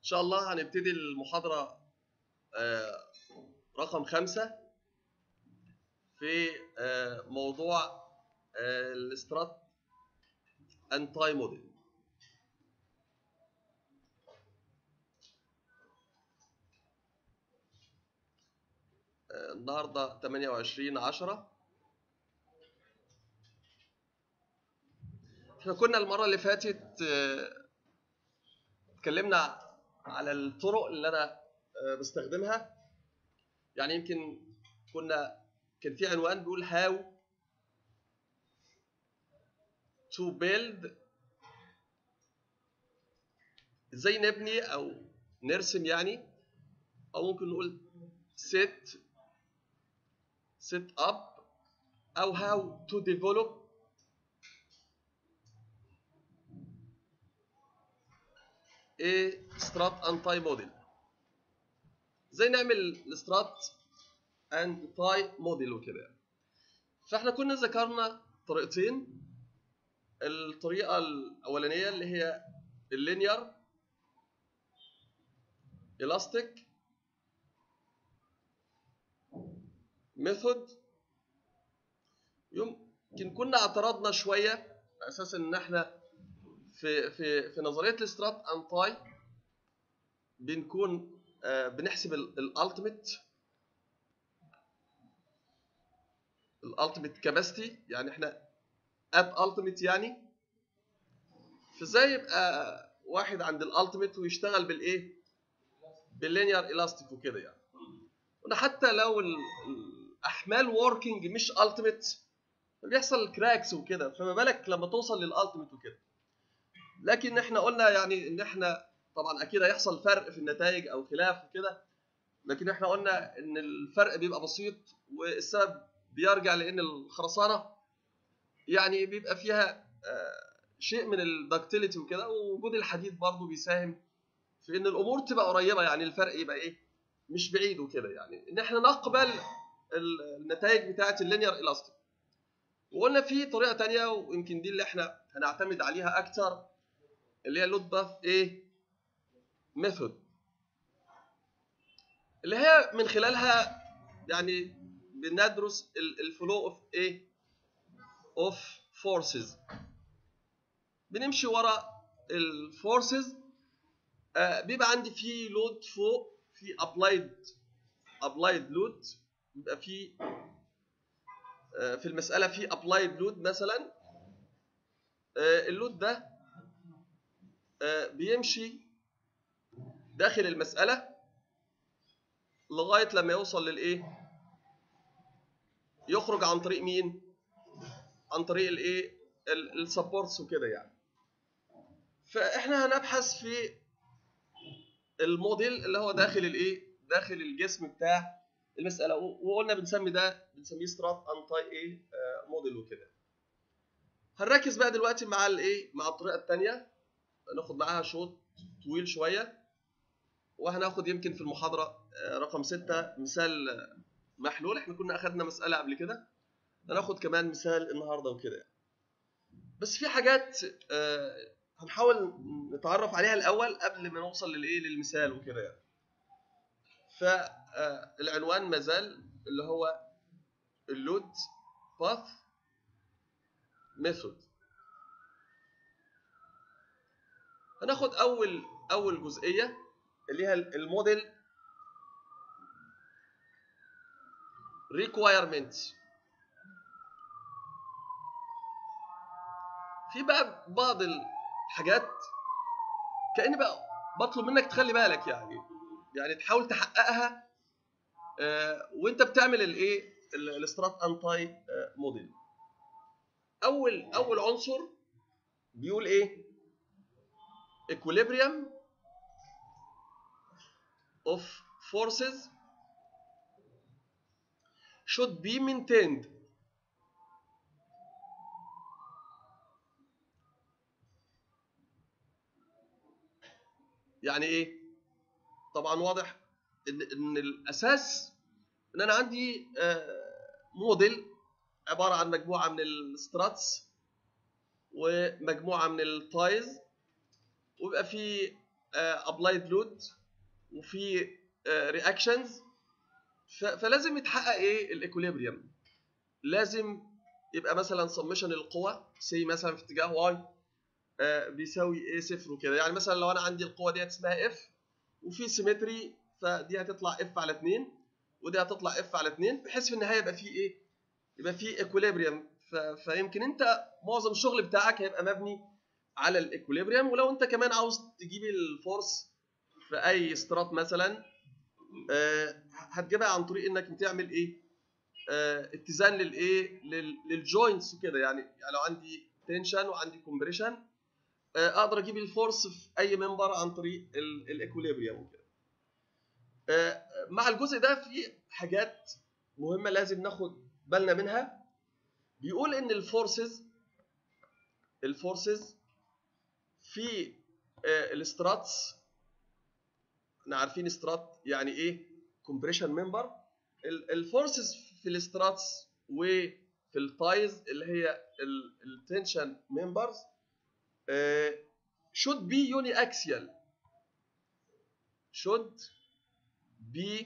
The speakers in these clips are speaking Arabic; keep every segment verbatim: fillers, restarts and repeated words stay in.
إن شاء الله هنبتدي المحاضرة آه، رقم خمسة في آه، موضوع الاسترات اند تاي موديل. النهارده ثمانية وعشرين عشرة. احنا كنا المرة اللي فاتت آه، اتكلمنا على الطرق اللي انا آه، بستخدمها. يعني يمكن كنا كان في عنوان بيقول how to build، ازاي نبني او نرسم يعني، او ممكن نقول set set up او how to develop a strat and tie model. ازاي نعمل السترات اند تاي موديل وكده. فاحنا كنا ذكرنا طريقتين. الطريقه الاولانيه اللي هي اللينير الاستيك ميثود. يمكن كنا اعترضنا شويه على اساس ان احنا في في في نظريه السترات اند تاي بنكون آه بنحسب الالتيميت الالتيميت كاباسيتي، يعني احنا ات التيميت يعني. فازاي يبقى واحد عند الالتيميت ويشتغل بالايه؟ باللينير الاستيك وكده يعني. وده حتى لو الاحمال وركينج مش التيميت بيحصل كراكس وكده، فما بالك لما توصل للالتيميت وكده. لكن احنا قلنا يعني ان احنا طبعا اكيد هيحصل فرق في النتائج او خلاف وكده، لكن احنا قلنا ان الفرق بيبقى بسيط، والسبب بيرجع لان الخرسانه يعني بيبقى فيها شيء من الدكتيليتي وكده، ووجود الحديد برضه بيساهم في ان الامور تبقى قريبه، يعني الفرق يبقى ايه؟ مش بعيد وكده، يعني ان احنا نقبل النتائج بتاعه اللينير الاستيك. وقلنا في طريقه ثانيه، ويمكن دي اللي احنا هنعتمد عليها اكتر، اللي هي لود باث ايه ميثود، اللي هي من خلالها يعني بندرس الفلو اوف ايه اوف فورسز. بنمشي ورا الفورسز. آه بيبقى عندي في لود فوق، في ابلايد ابلايد لود، بيبقى في آه في المساله في ابلايد لود مثلا. آه اللود ده آه بيمشي داخل المساله لغايه لما يوصل للايه؟ يخرج عن طريق مين؟ عن طريق الايه؟ السبورتس وكده يعني. فاحنا هنبحث في الموديل اللي هو داخل الايه؟ داخل الجسم بتاع المساله، وقلنا بنسمي ده بنسميه سترات انتاي ايه موديل وكده. هنركز بقى دلوقتي مع الايه؟ مع الطريقه الثانيه، ناخد معاها شوط طويل شويه، وهناخد يمكن في المحاضره رقم ستة مثال محلول. احنا كنا اخذنا مساله قبل كده، هناخد كمان مثال النهارده وكده. بس في حاجات هنحاول نتعرف عليها الاول قبل ما نوصل للايه؟ للمثال وكده يعني. فالعنوان ما زال اللي هو اللود باث ميثود. هناخد اول اول جزئيه اللي هي الموديل ريكوايرمنتس. في بقى بعض الحاجات كأني بقى بطلب منك تخلي بالك، يعني يعني تحاول تحققها آه وانت بتعمل الايه؟ الاسترات انتاي موديل. اول اول عنصر بيقول ايه؟ equilibrium of forces should be maintained. يعني ايه؟ طبعا واضح ان ان الاساس ان انا عندي موديل عباره عن مجموعه من الستراتس ومجموعه من التايز، ويبقى في ابلايد لود وفي رياكشنز، فلازم يتحقق ايه الايكوليبريم. لازم يبقى مثلا سمشن القوى سي مثلا في اتجاه واي بيساوي ايه صفر وكده. يعني مثلا لو انا عندي القوه دي اسمها اف وفي سيمتري، فدي هتطلع اف على اتنين ودي هتطلع اف على اتنين، بحيث في النهايه يبقى في ايه، يبقى في ايكوليبريم. فيمكن انت معظم الشغل بتاعك هيبقى مبني على الايكوليبريم. ولو انت كمان عاوز تجيب الفورس في اي استرات مثلا آه هتجيبها عن طريق انك بتعمل ايه، آه اتزان للايه للجوينتس وكده. يعني يعني لو عندي تنشن وعندي كومبريشن آه اقدر اجيب الفورس في اي منبر عن طريق الايكوليبريم وكده. آه مع الجزء ده في حاجات مهمه لازم ناخد بالنا منها. بيقول ان الفورسز الفورسز في آه الاستراتس، احنا عارفين استرات يعني ايه كومبريشن ممبر. الفورسز في الاستراتس وفي التايز اللي هي التنشن ممبرز should be uniaxial should be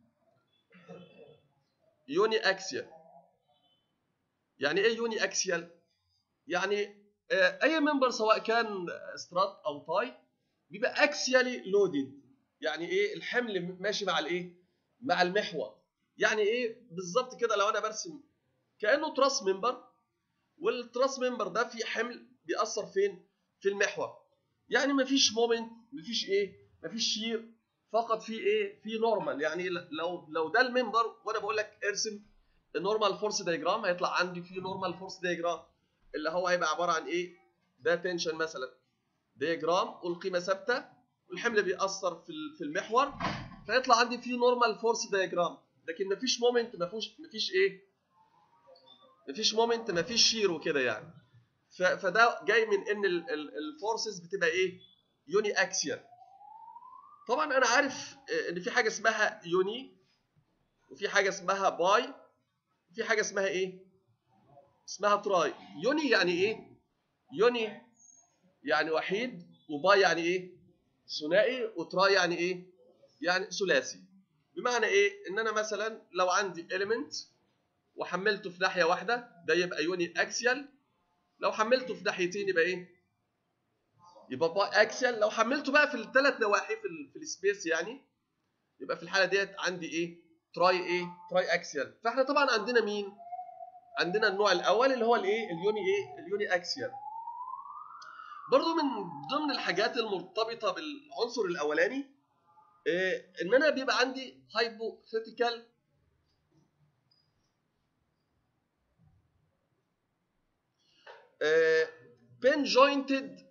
uniaxial. يعني ايه uniaxial؟ يعني اي ممبر سواء كان استرات او تاي بيبقى اكسيالي لودد. يعني ايه الحمل ماشي مع الايه، مع المحور. يعني ايه بالظبط كده، لو انا برسم كانه تراس ممبر، والتراس ممبر ده فيه حمل بيأثر فين، في المحور. يعني مفيش مومنت، مفيش ايه، مفيش شير، فقط في ايه، في نورمال. يعني لو لو ده الممبر وانا بقول لك ارسم النورمال فورس دايجرام، هيطلع عندي فيه نورمال فورس دايجرام اللي هو هيبقى عباره عن ايه، ده تنشن مثلا دايجرام والقيمه ثابته والحمل بيأثر في في المحور، فيطلع عندي فيه نورمال فورس دايجرام. لكن مفيش مومنت، مفيش مفيش ايه، مفيش مومنت، مفيش شير وكده يعني. فده جاي من ان الفورسز بتبقى ايه، يوني اكسيال. طبعا انا عارف ان في حاجه اسمها يوني وفي حاجه اسمها باي وفي حاجه اسمها ايه، اسمها تراي. يوني يعني ايه، يوني يعني وحيد، وباي يعني ايه ثنائي، وتراي يعني ايه، يعني ثلاثي. بمعنى ايه، ان انا مثلا لو عندي element وحملته في ناحيه واحده ده يبقى يوني اكسيال، لو حملته في ناحيتين يبقى ايه، يبقى باي اكسيال. لو حملته بقى في الثلاث نواحي في, ال في السبيس يعني يبقى في الحاله ديت عندي ايه، تراي ايه، تراي اكسيال. فاحنا طبعا عندنا مين، عندنا النوع الاول اللي هو الايه، اليوني ايه، اليوني اكسيال. برضو من ضمن الحاجات المرتبطه بالعنصر الاولاني إيه، ان انا بيبقى عندي هايبوثيتيكال بين جوينتد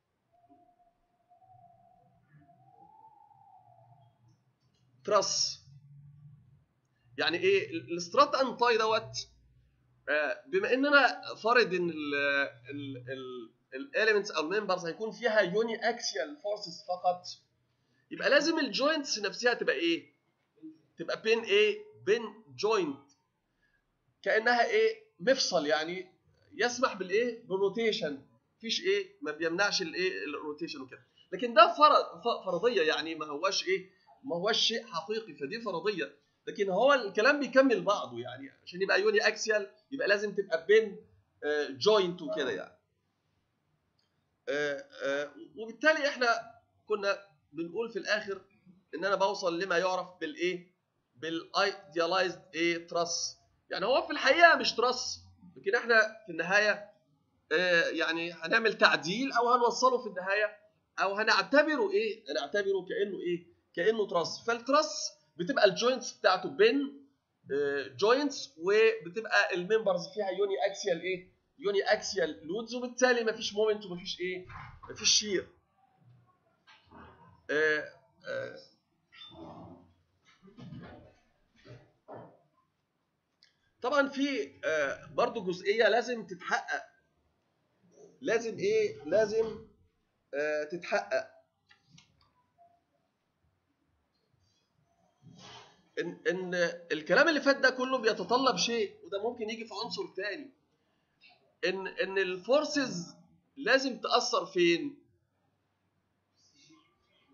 تراس. يعني ايه الاسترات انتاي دوت، بما ان انا فارض ان الاليمنتس او الممبرز هيكون فيها يوني اكسيال فورسز فقط، يبقى لازم الجوينتس نفسها تبقى ايه، تبقى بين ايه، بين جوينت، كانها ايه، مفصل يعني يسمح بالايه، بالروتيشن. مفيش ايه، ما بيمنعش الايه، الروتيشن وكده. لكن ده فرض فرضيه، يعني ما هواش ايه، ما هواش شيء حقيقي، فدي فرضيه. لكن هو الكلام بيكمل بعضه، يعني عشان يبقى يوني اكسيال يبقى لازم تبقى بين جوينت وكده يعني. وبالتالي احنا كنا بنقول في الاخر ان انا بوصل لما يعرف بالايه، بالايديالايزد ايه، تراس. يعني هو في الحقيقه مش تراس، لكن احنا في النهايه يعني هنعمل تعديل او هنوصله في النهايه، او هنعتبره ايه، هنعتبره كانه ايه، كانه تراس. فالتراس بتبقى الجوينتس بتاعته بين جوينتس، وبتبقى الممبرز فيها يوني اكسيال ايه، يوني اكسيال لودز، وبالتالي مفيش مومنت ومفيش ايه، مفيش شير. آه آه طبعا في آه برضو جزئيه لازم تتحقق، لازم ايه، لازم آه تتحقق، ان ان الكلام اللي فات ده كله بيتطلب شيء، وده ممكن يجي في عنصر تاني، ان ان الفورسز لازم تاثر فين،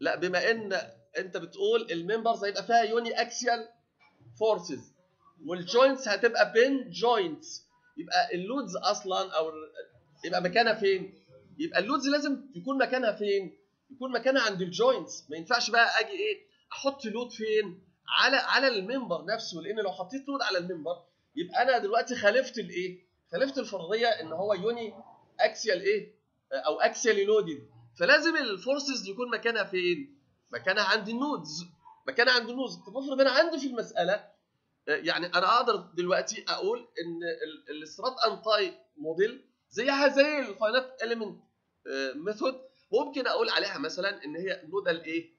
لا، بما ان انت بتقول الممبرز هيبقى فيها يوني اكسيال فورسز والجوينتس هتبقى بين جوينتس، يبقى اللودز اصلا او يبقى مكانها فين؟ يبقى اللودز لازم يكون مكانها فين؟ يكون مكانها عند الجوينتس. ما ينفعش بقى اجي ايه احط لود فين؟ على على الممبر نفسه، لان لو حطيت لود على الممبر يبقى انا دلوقتي خالفت الايه؟ خالفت الفرضيه ان هو يوني اكسيال ايه؟ او اكسيال لودد. فلازم الفورسز يكون مكانها فين؟ مكانها عند النودز. مكانها عند النودز. طب افرض انا عندي في المساله يعني انا اقدر دلوقتي اقول ان السترات انتاي موديل زيها زي الفاينات اليمنت ميثود، ممكن اقول عليها مثلا ان هي نودال ايه؟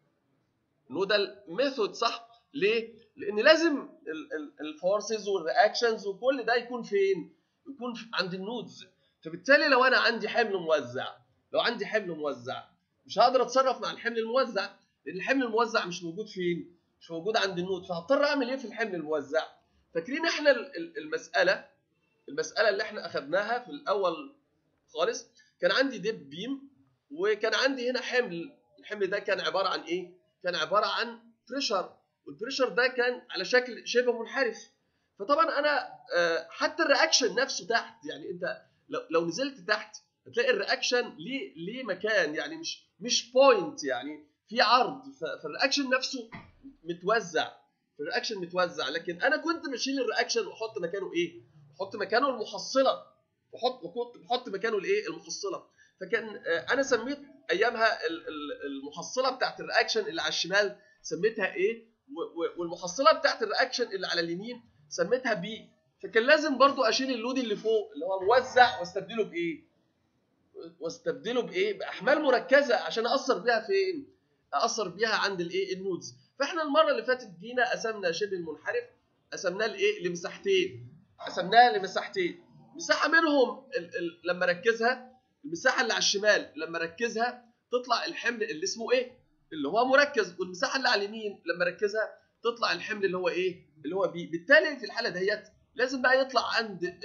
نودال ميثود، صح؟ ليه؟ لان لازم الفورسز والرياكشنز وكل ده يكون فين؟ يكون عند النودز. فبالتالي لو انا عندي حمل موزع، لو عندي حمل موزع مش هقدر اتصرف مع الحمل الموزع، لان الحمل الموزع مش موجود فين؟ مش موجود عند النود. فهضطر اعمل ايه في الحمل الموزع؟ فاكرين احنا المساله المساله اللي احنا اخذناها في الاول خالص؟ كان عندي ديب بيم وكان عندي هنا حمل. الحمل ده كان عباره عن ايه؟ كان عباره عن بريشر، والبريشر ده كان على شكل شبه منحرف. فطبعا انا حتى الرياكشن نفسه تحت، يعني انت لو لو نزلت تحت هتلاقي الرياكشن ليه ليه مكان، يعني مش مش بوينت، يعني في عرض. فالرياكشن نفسه متوزع، الرياكشن متوزع. لكن انا كنت بشيل الرياكشن واحط مكانه ايه؟ احط مكانه المحصله، واحط كنت بحط مكانه الايه؟ المحصله. فكان انا سميت ايامها المحصله بتاعت الرياكشن اللي على الشمال سميتها ايه، والمحصله بتاعت الرياكشن اللي على اليمين سميتها بي. فكان لازم برضو اشيل اللود اللي فوق اللي هو موزع واستبدله بايه؟ واستبدله بايه؟ باحمال مركزه عشان اثر بيها فين؟ اثر بيها عند الايه؟ النودز. فاحنا المره اللي فاتت جينا قسمنا شبه المنحرف، قسمناه لايه؟ لمساحتين. قسمناها لمساحتين، مساحه منهم ال ال لما ركزها، المساحه اللي على الشمال لما ركزها تطلع الحمل اللي اسمه ايه؟ اللي هو مركز، والمساحه اللي على اليمين لما ركزها تطلع الحمل اللي هو ايه؟ اللي هو بي. بالتالي في الحاله ديت لازم بقى يطلع عند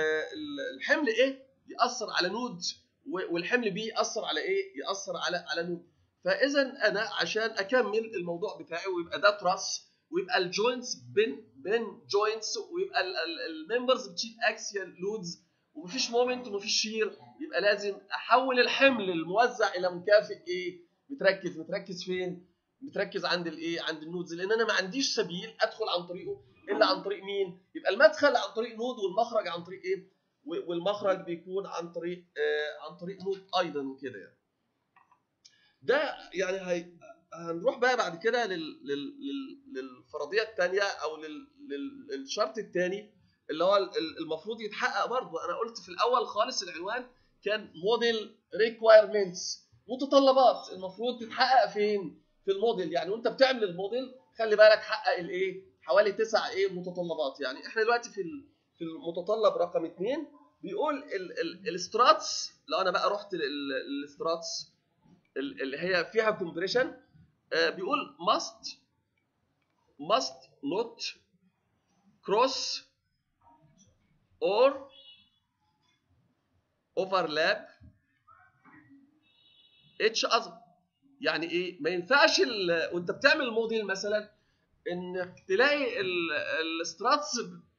الحمل ايه؟ ياثر على نود، والحمل بي ياثر على ايه؟ ياثر على على نود. فاذا انا عشان اكمل الموضوع بتاعي ويبقى ده تراس ويبقى الجوينتس بين بين جوينتس ويبقى الممبرز بتشيل اكسيال لودز ومفيش مومنت ومفيش شير، يبقى لازم احول الحمل الموزع الى مكافئ ايه؟ متركز. متركز فين؟ متركز عند الايه؟ عند النودز، لان انا ما عنديش سبيل ادخل عن طريقه الا عن طريق مين؟ يبقى المدخل عن طريق نود والمخرج عن طريق ايه؟ والمخرج بيكون عن طريق آه عن طريق نود ايضا وكده يعني. ده يعني هي هنروح بقى بعد كده لل... لل... للفرضيه الثانيه او لل... للشرط الثاني اللي هو المفروض يتحقق برضه. انا قلت في الاول خالص العنوان كان موديل ريكوايرمنتس، متطلبات المفروض تتحقق فين؟ في الموديل. يعني وانت بتعمل الموديل خلي بالك حقق الايه؟ حوالي تسع ايه متطلبات. يعني احنا دلوقتي في في المتطلب رقم اثنين بيقول الاستراتس. لو انا بقى رحت للاستراتس اللي هي فيها كومبريشن، بيقول must must not cross or overlap each other. يعني ايه؟ ما ينفعش وانت بتعمل موديل مثلا انك تلاقي الاستراتس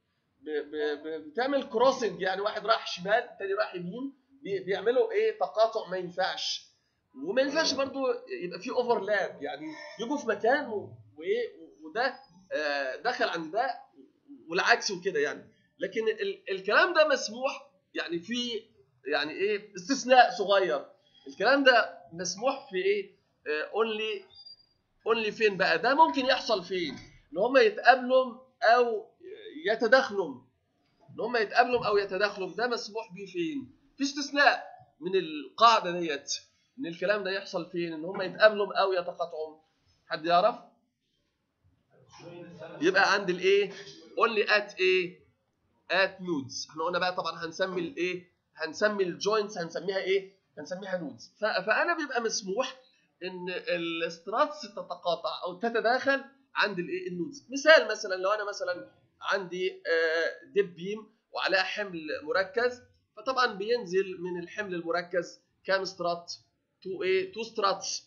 بتعمل كروسنج، يعني واحد راح شمال الثاني راح يمين، بيعملوا ايه؟ تقاطع. ما ينفعش. وما ينفعش برضو يبقى في اوفرلاب، يعني يجوا في مكان وايه وده دخل عند ده والعكس وكده يعني. لكن الكلام ده مسموح، يعني في يعني ايه استثناء صغير. الكلام ده مسموح في ايه؟ اونلي اونلي فين بقى؟ ده ممكن يحصل فين؟ ان هم يتقابلوا او يتداخلوا. ان هم يتقابلوا او يتداخلوا ده مسموح بيه فين؟ في استثناء من القاعده ديت ان الكلام ده يحصل فين؟ ان هم يتقابلوا او يتقاطعوا. حد يعرف؟ يبقى عند الايه؟ only at ايه؟ at nodes. احنا قلنا بقى طبعا هنسمي الايه؟ هنسمي الجوينتس هنسميها ايه؟ هنسميها نودز. فانا بيبقى مسموح ان الاستراتس تتقاطع او تتداخل عند الايه؟ النودز. مثال مثلا لو انا مثلا عندي ديب بيم وعليها حمل مركز، فطبعا بينزل من الحمل المركز كام سترات؟ تو ايه؟ تو ستراتس.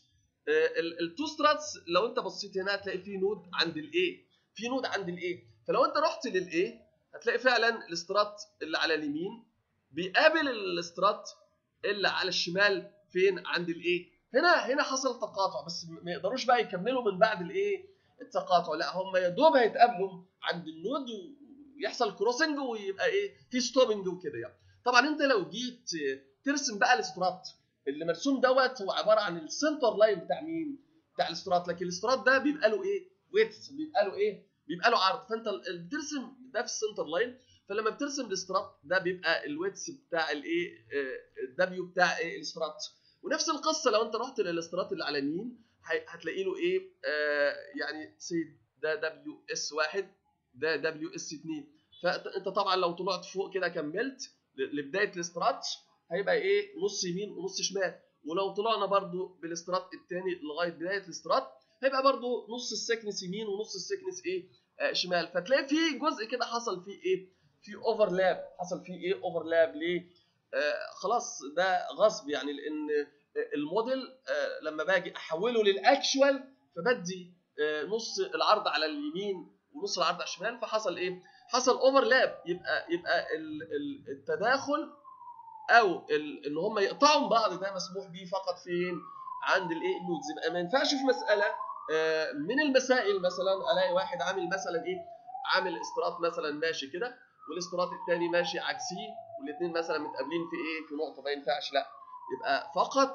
التو ستراتس لو انت بصيت هنا هتلاقي في نود عند الاي، في نود عند الاي، فلو انت رحت للاي هتلاقي فعلا الاسترات اللي على اليمين بيقابل الاسترات اللي على الشمال فين؟ عند الايه. هنا هنا حصل تقاطع، بس ما يقدروش بقى يكملوا من بعد الايه التقاطع، لا هم يا دوب هيتقابلوا عند النود ويحصل كروسنج ويبقى ايه في ستوبنج وكده يعني. طبعا انت لو جيت ترسم بقى الاسترات اللي مرسوم دوت هو عباره عن السنتر لاين بتاع مين؟ بتاع الاسترات، لكن الاسترات ده بيبقى له ايه؟ ويدث، بيبقى له ايه؟ بيبقى له عرض، فانت بترسم ده في السنتر لاين، فلما بترسم الاسترات ده بيبقى الويدث بتاع الايه الدبليو بتاع ايه الاسترات. ونفس القصه لو انت رحت للاسترات اللي على اليمين هتلاقي له ايه آه يعني سي ده دبليو اس واحد، ده دبليو اس اتنين، فانت طبعا لو طلعت فوق كده كملت لبدايه الاسترات هيبقى ايه نص يمين ونص شمال، ولو طلعنا برضو بالاسترات الثاني لغايه بدايه الاسترات هيبقى برضو نص السكنس يمين ونص السكنس ايه آه شمال، فتلاقي في جزء كده حصل فيه ايه في اوفرلاب، حصل فيه ايه اوفرلاب ليه؟ آه خلاص ده غصب يعني، لان الموديل آه لما باجي احوله للاكشوال فبدي آه نص العرض على اليمين ونص العرض على الشمال، فحصل ايه؟ حصل اوفرلاب، يبقى يبقى التداخل او ان هم يقطعوا من بعض ده مسموح به فقط فين؟ عند الايه النودز. يبقى ما ينفعش في مساله آه من المسائل مثلا الاقي واحد عامل مثلا ايه عامل استرات مثلا ماشي كده والاسترات الثاني ماشي عكسيه والاثنين مثلا متقابلين في ايه في نقطه، ما ينفعش، لا يبقى فقط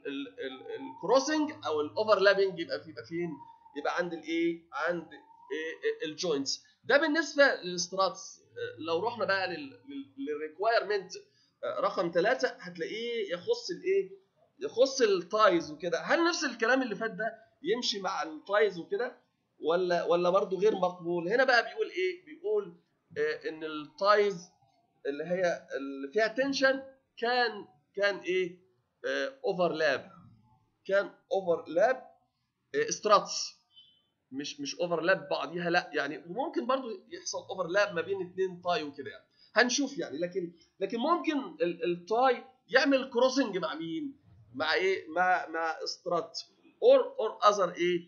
الكروسنج او الاوفرلابنج يبقى في يبقى فين؟ يبقى عند الايه عند إيه الجوينتس. ده بالنسبه للاستراتس. لو رحنا بقى للريكوايرمنت رقم ثلاثة هتلاقيه يخص الايه يخص التايز وكده. هل نفس الكلام اللي فات ده يمشي مع التايز وكده ولا ولا برضه غير مقبول؟ هنا بقى بيقول ايه؟ بيقول آه ان التايز اللي هي اللي فيها تنشن كان كان ايه اوفرلاب آه كان اوفرلاب آه ستراتس، مش مش اوفرلاب بعضيها، لا يعني ممكن برضو يحصل اوفرلاب ما بين اثنين تاي وكده يعني هنشوف يعني، لكن لكن ممكن التاي يعمل كروسنج مع مين؟ مع ايه؟ مع مع استرات اور اور اذر ايه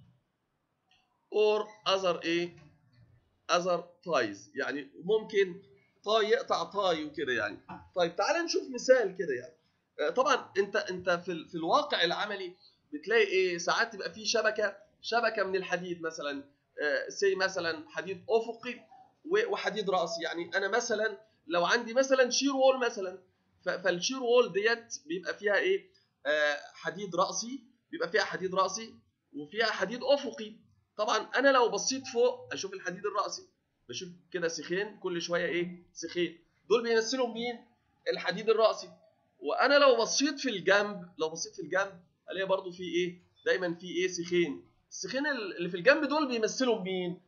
اور اذر ايه اذر تايز، يعني ممكن تاي يقطع تاي وكده يعني. طيب تعال نشوف مثال كده يعني. طبعا انت انت في في الواقع العملي بتلاقي ايه ساعات تبقى في شبكه شبكه من الحديد مثلا سي مثلا حديد افقي وحديد راسي. يعني انا مثلا لو عندي مثلا شير وول مثلا، فالشير وول ديت بيبقى فيها ايه حديد راسي، بيبقى فيها حديد راسي وفيها حديد افقي. طبعا انا لو بصيت فوق اشوف الحديد الراسي، بشوف كده سيخين كل شويه ايه سيخين، دول بيمثلوا مين؟ الحديد الراسي. وانا لو بصيت في الجنب لو بصيت في الجنب الاقي برضو في ايه دايما في ايه سيخين، السيخين اللي في الجنب دول بيمثلوا مين؟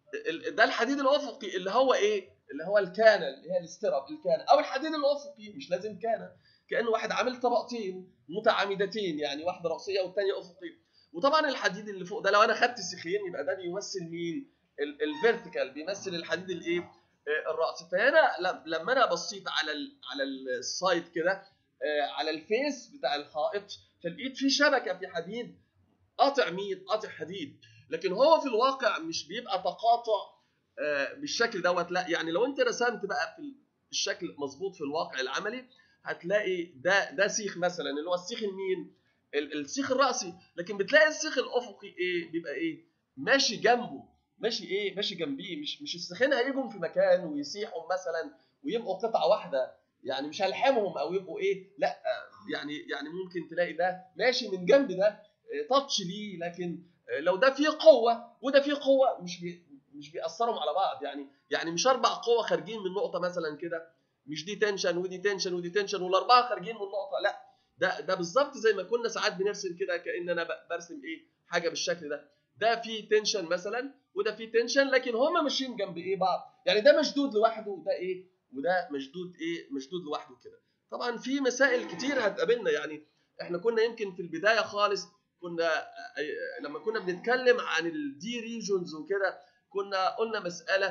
ده الحديد الافقي اللي هو ايه اللي هو الكانه اللي هي الاستراب الكانه، او الحديد الافقي مش لازم كانه، كانه واحد عامل طبقتين متعامدتين يعني واحده راسيه والثانيه افقيه. وطبعا الحديد اللي فوق ده لو انا خدت سيخين يبقى ده بيمثل مين؟ الفيرتيكال، بيمثل الحديد الايه الراسي. فهنا لما انا بصيت على ال على السايد كده على الفيس بتاع الحائط فلقيت في شبكه في حديد قاطع مين؟ قاطع حديد. لكن هو في الواقع مش بيبقى تقاطع بالشكل دوت، لا يعني لو انت رسمت بقى في الشكل مظبوط في الواقع العملي هتلاقي ده ده سيخ مثلا اللي هو السيخ المين؟ السيخ الراسي، لكن بتلاقي السيخ الافقي ايه؟ بيبقى ايه؟ ماشي جنبه، ماشي ايه؟ ماشي جنبيه، مش مش السيخين هيجوا في مكان ويسيحوا مثلا ويبقوا قطعه واحده، يعني مش هلحمهم او يبقوا ايه؟ لا يعني يعني ممكن تلاقي ده ماشي من جنب ده تاتش ليه، لكن لو ده فيه قوه وده فيه قوه مش بي مش بيأثروا على بعض، يعني يعني مش اربع قوه خارجين من نقطه مثلا كده، مش دي تنشن ودي تنشن ودي تنشن والاربعه خارجين من نقطه، لا ده ده بالظبط زي ما كنا ساعات بنرسم كده كأن انا برسم ايه حاجه بالشكل ده، ده فيه تنشن مثلا وده فيه تنشن لكن هما ماشيين جنب ايه بعض، يعني ده مشدود لوحده وده ايه وده مشدود ايه مشدود لوحده كده. طبعا في مسائل كتير هتقابلنا، يعني احنا كنا يمكن في البدايه خالص كنا لما كنا بنتكلم عن الدي ريجونز وكده كنا قلنا مساله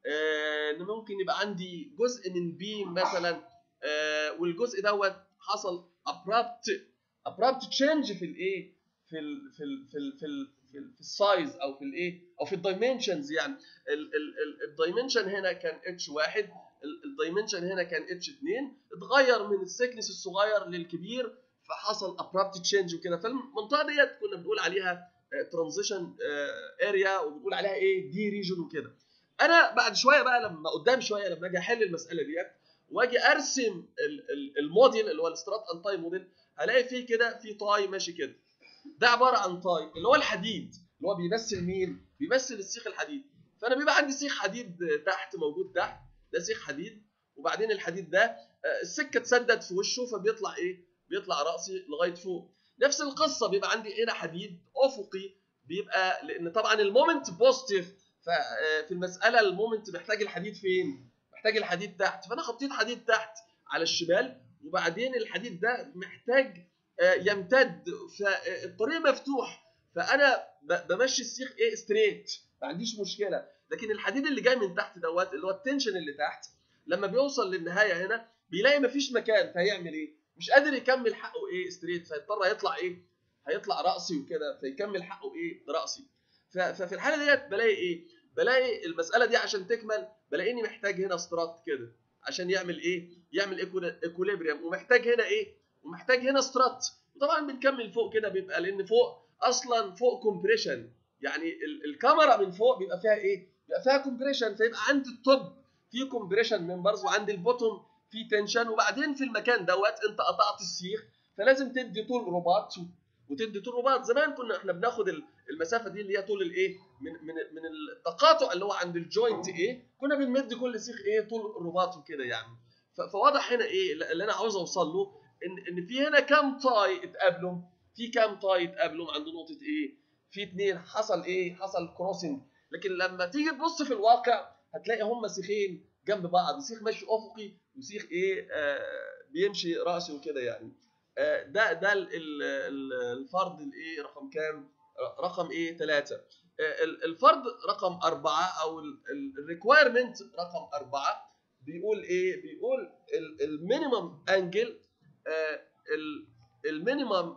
ان ممكن يبقى عندي جزء من بيم مثلا والجزء دوت حصل ابرابت ابرابت تشينج في الايه في ال في ال في ال في ال في, ال في السايز او في الايه او في الدايمنشنز. يعني الدايمنشن هنا كان اتش واحد، الدايمنشن هنا كان اتش اتنين، اتغير من السيكنس الصغير للكبير فحصل ابرابت تشينج وكده. فالمنطقه ديت كنا بنقول عليها ترانزيشن اريا وبنقول عليها ايه دي ريجن وكده. انا بعد شويه بقى لما قدام شويه لما اجي احل المساله ديت واجي ارسم الموديل اللي هو السترات انتاي موديل، هلاقي فيه كده في تاي ماشي كده. ده عباره عن تاي اللي هو الحديد اللي هو بيمثل مين؟ بيمثل السيخ الحديد. فانا بيبقى عندي سيخ حديد تحت موجود تحت، ده سيخ حديد، وبعدين الحديد ده السكه تسدد في وشه فبيطلع ايه؟ بيطلع راسي لغايه فوق. نفس القصه بيبقى عندي هنا حديد افقي، بيبقى لان طبعا المومنت بوزيتيف، ففي المساله المومنت محتاج الحديد فين؟ محتاج الحديد تحت، فانا حطيت حديد تحت على الشمال، وبعدين الحديد ده محتاج يمتد، فالطريق مفتوح، فانا بمشي السيخ ايه ستريت ما عنديش مشكله. لكن الحديد اللي جاي من تحت دوت اللي هو التنشن اللي تحت لما بيوصل للنهايه هنا بيلاقي مفيش مكان، فهيعمل ايه؟ مش قادر يكمل حقه ايه ستريت، فيضطر يطلع ايه؟ هيطلع راسي وكده، فيكمل حقه ايه راسي. ففي الحاله ديت بلاقي ايه؟ بلاقي المساله دي عشان تكمل بلاقيني محتاج هنا سترات كده عشان يعمل ايه؟ يعمل ايكوليبريم، ومحتاج هنا ايه؟ ومحتاج هنا سترات. وطبعا بنكمل فوق كده بيبقى لان فوق اصلا فوق كومبريشن، يعني الكاميرا من فوق بيبقى فيها ايه؟ بيبقى فيها كومبريشن، فيبقى عند التوب في كومبريشن ممبرز وعند البوتوم في تنشن، وبعدين في المكان دوت انت قطعت السيخ فلازم تدي طول رباط وتدي طول رباط. زمان كنا احنا بناخد المسافه دي اللي هي طول الايه من من من التقاطع اللي هو عند الجوينت ايه، كنا بنمد كل سيخ ايه طول رباط وكده يعني. فواضح هنا ايه اللي انا عاوز اوصل له، ان ان في هنا كام تاي اتقابلوا، في كام تاي اتقابلوا عند نقطه ايه؟ في اثنين، حصل ايه؟ حصل كروسنج. لكن لما تيجي تبص في الواقع هتلاقي هم سيخين جنب بعض، سيخ ماشي افقي وسيخ ايه آه بيمشي راسي وكده يعني. آه ده ده ال ال الفرض الايه رقم كام؟ رقم ايه ثلاثة. آه الفرض رقم أربعة او الريكوايرمنت رقم أربعة بيقول ايه؟ بيقول المينيمم انجل، المينيمم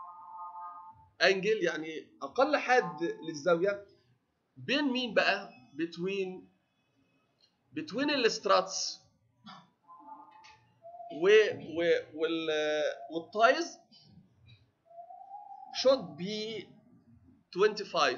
انجل يعني اقل حد للزاويه بين مين بقى؟ بتوين بتوين الستراتس و و وال والتايز should be خمسة وعشرين.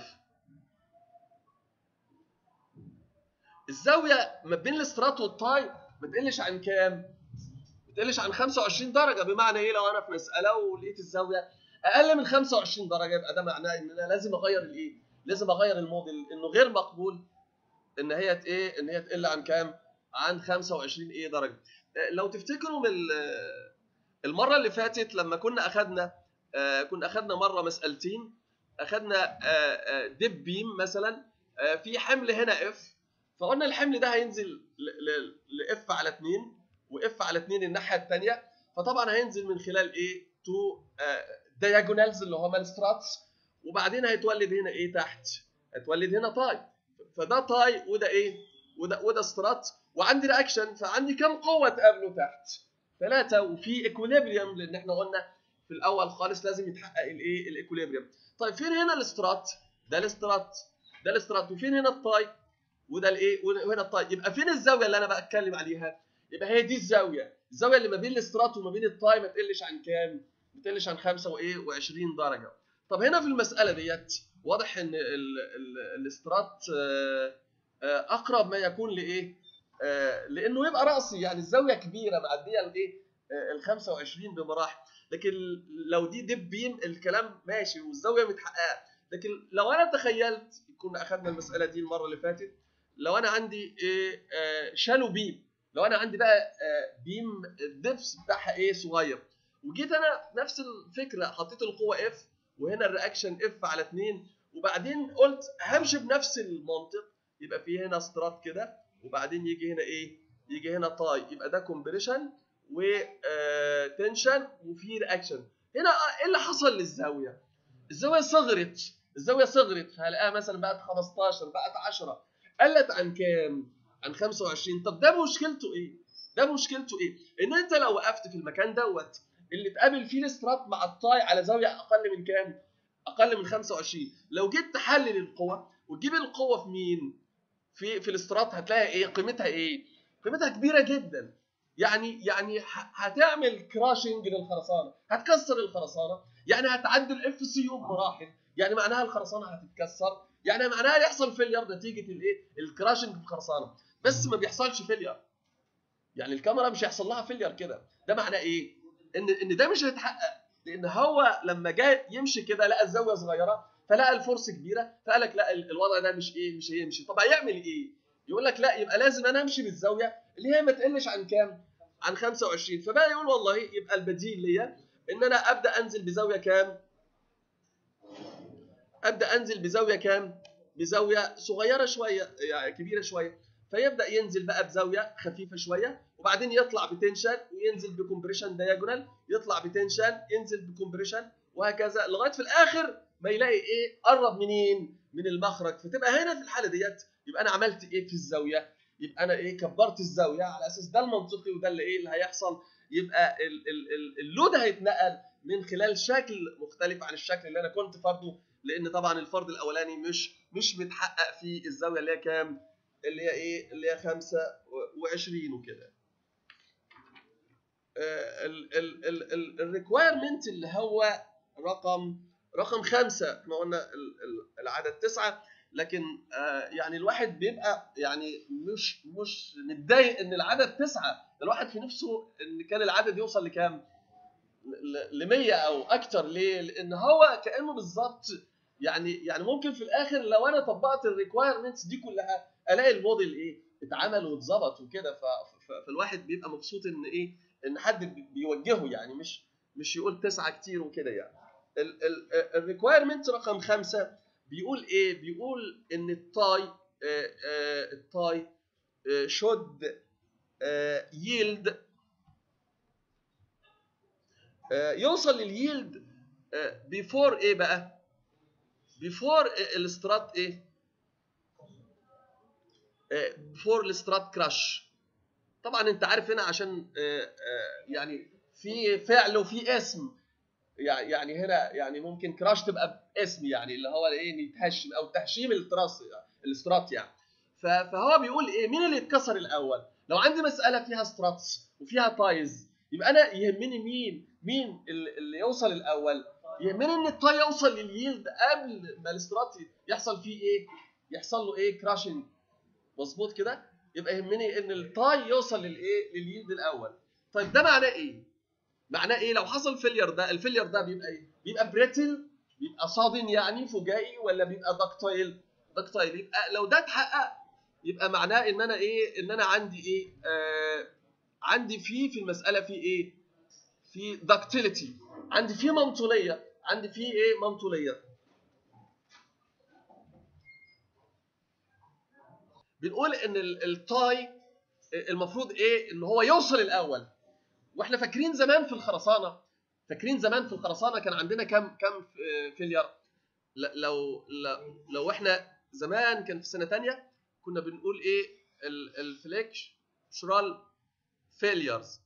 الزاويه ما بين السترات والتاي ما تقلش عن كام؟ ما تقلش عن خمسة وعشرين درجه. بمعنى ايه؟ لو انا في مساله ولقيت الزاويه اقل من خمسة وعشرين درجه يبقى ده معناه ان انا لازم اغير الايه؟ لازم اغير الموديل، انه غير مقبول ان هي ايه؟ ان هي تقل عن كام؟ عن خمسة وعشرين ايه درجه. لو تفتكروا من المره اللي فاتت لما كنا اخذنا آه كنا اخذنا مره مسالتين، اخذنا آه ديب بيم مثلا آه في حمل هنا اف، فقلنا الحمل ده هينزل لاف على اتنين واف على اتنين الناحيه الثانيه، فطبعا هينزل من خلال ايه؟ تو دايجونالز اللي هما الستراتس، وبعدين هيتولد هنا ايه تحت؟ هيتولد هنا تاي، فده تاي وده ايه؟ وده وده سترات، وعندي رياكشن، فعندي كم قوه تقابله تحت؟ ثلاثه، وفي ايكوليبريم لان احنا قلنا في الاول خالص لازم يتحقق الايه؟ الايكوليبريم. طيب فين هنا السترات؟ ده السترات، ده السترات، وفين هنا التاي؟ وده الايه؟ وهنا التاي. يبقى فين الزاويه اللي انا بتكلم عليها؟ يبقى هي دي الزاويه، الزاويه اللي ما بين السترات وما بين التاي ما تقلش عن كام؟ ما تقلش عن خمسة وايه؟ وعشرين درجه. طب هنا في المساله ديت واضح ان السترات اقرب ما يكون لايه؟ لانه يبقى راسي، يعني الزاويه كبيره معديه الايه؟ ال خمسة وعشرين بمراحل. لكن لو دي ديب بيم الكلام ماشي والزاويه متحققه. لكن لو انا تخيلت، كنا اخذنا المساله دي المره اللي فاتت، لو انا عندي ايه آه شالو بيم، لو انا عندي بقى آه بيم الدبس بتاعها ايه صغير، وجيت انا نفس الفكره حطيت القوه اف وهنا الرياكشن اف على اتنين، وبعدين قلت همشي بنفس المنطق، يبقى في هنا سترات كده وبعدين يجي هنا ايه؟ يجي هنا تاي، يبقى ده كومبريشن وتنشن وفي رياكشن. هنا ايه اللي حصل للزاويه؟ الزاويه صغرت، الزاويه صغرت، فهلاقيها مثلا بقت خمستاشر، بقت عشرة، قلت عن كام؟ عن خمسة وعشرين. طب ده مشكلته ايه؟ ده مشكلته ايه؟ ان انت لو وقفت في المكان دوت اللي اتقابل فيه السترات مع التاي على زاويه اقل من كام؟ اقل من خمسة وعشرين. لو جيت تحلل القوه وتجيب القوه في مين؟ في في الاسترات، هتلاقي ايه قيمتها؟ ايه قيمتها؟ كبيره جدا. يعني يعني هتعمل كراشنج للخرسانه، هتكسر الخرسانه، يعني هتعدي الاف سي يو بمراحل، يعني معناها الخرسانه هتتكسر، يعني معناها يحصل فيلير نتيجه الايه؟ الكراشنج في الخرسانه. بس ما بيحصلش فيلير، يعني الكاميرا مش هيحصل لها فيلير كده. ده معناه ايه؟ ان ان ده مش هيتحقق، لان هو لما جاي يمشي كده لقى الزاويه صغيره، فلقى الفورس كبيره، فقال لك لا الوضع ده مش ايه مش هيمشي. طب هيعمل ايه؟ يقول لك لا يبقى لازم انا امشي بالزاويه اللي هي ما تقلش عن كام؟ عن خمسة وعشرين. فبقى يقول والله يبقى البديل ليا ان انا ابدا انزل بزاويه كام؟ ابدا انزل بزاويه كام؟ بزاويه صغيره شويه، يعني كبيره شويه. فيبدا ينزل بقى بزاويه خفيفه شويه، وبعدين يطلع بتنشن وينزل بكمبريشن دايجونال، يطلع بتنشن ينزل بكمبريشن، وهكذا لغايه في الاخر ما يلاقي ايه؟ قرب منين؟ من المخرج. فتبقى هنا في الحاله ديت يبقى انا عملت ايه في الزاويه؟ يبقى انا ايه؟ كبرت الزاويه على اساس ده المنطقي وده اللي ايه اللي هيحصل. يبقى اللود هيتنقل من خلال شكل مختلف عن الشكل اللي انا كنت فرضه، لان طبعا الفرض الاولاني مش مش متحقق في الزاويه اللي هي كام؟ اللي هي ايه؟ اللي هي خمسة وعشرين وكده. الريكوايرمنت اللي هو رقم رقم خمسة، احنا قلنا العدد تسعة، لكن آه يعني الواحد بيبقى يعني مش مش متضايق ان العدد تسعة، الواحد في نفسه ان كان العدد يوصل لكام؟ ل مية او اكتر. ليه؟ لان هو كانه بالظبط يعني يعني ممكن في الاخر لو انا طبقت الريكوايرمنتس دي كلها الاقي الموديل ايه؟ اتعمل واتظبط وكده. فالواحد بيبقى مبسوط ان ايه؟ ان حد بيوجهه، يعني مش مش يقول تسعة كتير وكده. يعني الريكوايرمنت رقم خمسة بيقول ايه؟ بيقول ان التاي التاي شود ييلد، يوصل لليلد بيفور ايه بقى؟ بيفور الاسترات ايه؟ بيفور الاسترات كراش. طبعا انت عارف هنا عشان يعني في فعل وفي اسم، يعني هنا يعني ممكن كراش تبقى باسم، يعني اللي هو ايه؟ يتهشم او تهشيم التراس الاسترات يعني. فهو بيقول ايه؟ مين اللي يتكسر الاول؟ لو عندي مساله فيها ستراتس وفيها تايز، يبقى انا يهمني مين مين اللي يوصل الاول؟ يهمني ان التاي يوصل لليلد قبل ما الاسترات يحصل فيه ايه؟ يحصل له ايه؟ كراشنج. مظبوط كده؟ يبقى يهمني ان التاي يوصل للايه؟ لليلد الاول. طيب ده معناه ايه؟ معناه ايه لو حصل فيلير؟ ده الفيلير ده بيبقى ايه؟ بيبقى بريتل، بيبقى صادم يعني فجائي، ولا بيبقى دكتايل؟ دكتايل. يبقى لو ده اتحقق يبقى معناه ان انا ايه؟ ان انا عندي ايه؟ آه عندي في في المساله في ايه؟ في دكتيليتي، عندي في منطوليه، عندي في ايه؟ منطوليه. بنقول ان التاي المفروض ايه؟ ان هو يوصل الاول. واحنا فاكرين زمان في الخرسانه، فاكرين زمان في الخرسانه كان عندنا كم كم فيلير؟ لو لو احنا زمان كان في سنه ثانيه كنا بنقول ايه؟ الفليكشرال فيليرز.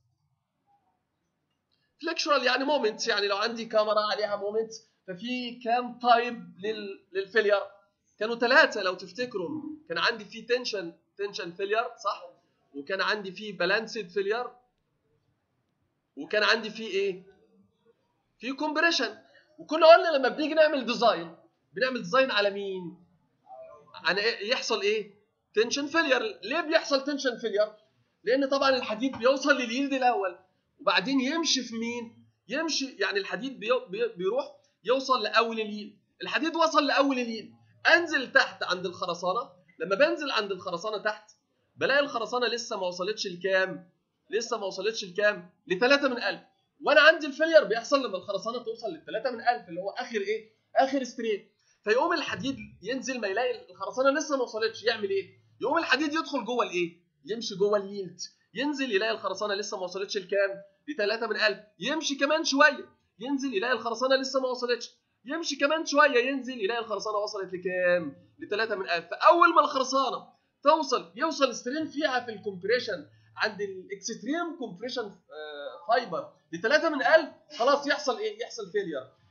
فليكشرال يعني مومنتس، يعني لو عندي كاميرا عليها مومنتس ففي كام تايب للفيلير؟ كانوا ثلاثه لو تفتكروا. كان عندي في تنشن تنشن فيلير، صح؟ وكان عندي في بالانسد فيلير، وكان عندي في ايه؟ في كومبريشن. وكنا قلنا لما بنيجي نعمل ديزاين بنعمل ديزاين على مين؟ على إيه؟ يحصل ايه؟ تنشن فيلير. ليه بيحصل تنشن فيلير؟ لان طبعا الحديد بيوصل لليلد الاول وبعدين يمشي في مين؟ يمشي يعني الحديد بي بي بيروح يوصل لاول اليلد. الحديد وصل لاول اليلد، انزل تحت عند الخرسانه. لما بنزل عند الخرسانه تحت بلاقي الخرسانه لسه ما وصلتش لكام؟ لسه ما وصلتش لكام؟ لثلاثة من ألف. وانا عندي الفيلير بيحصل لما الخرسانه توصل للثلاثة من ألف اللي هو اخر ايه؟ اخر ستريت. فيقوم الحديد ينزل ما يلاقي الخرسانه لسه ما وصلتش، يعمل ايه؟ يقوم الحديد يدخل جوه الايه؟ يمشي جوه اليلد. ينزل يلاقي الخرسانه لسه ما وصلتش لكام؟ ل ثلاثة من ألف. يمشي كمان شويه ينزل يلاقي الخرسانه لسه ما وصلتش. يمشي كمان شويه ينزل يلاقي الخرسانه وصلت لكام؟ ل ثلاثة من ألف. فاول ما الخرسانه توصل يوصل سترين فيها في الكومبريشن عند الاكستريم كومبريشن فايبر ل ثلاثة من ألف، خلاص يحصل ايه؟ يحصل فيلير.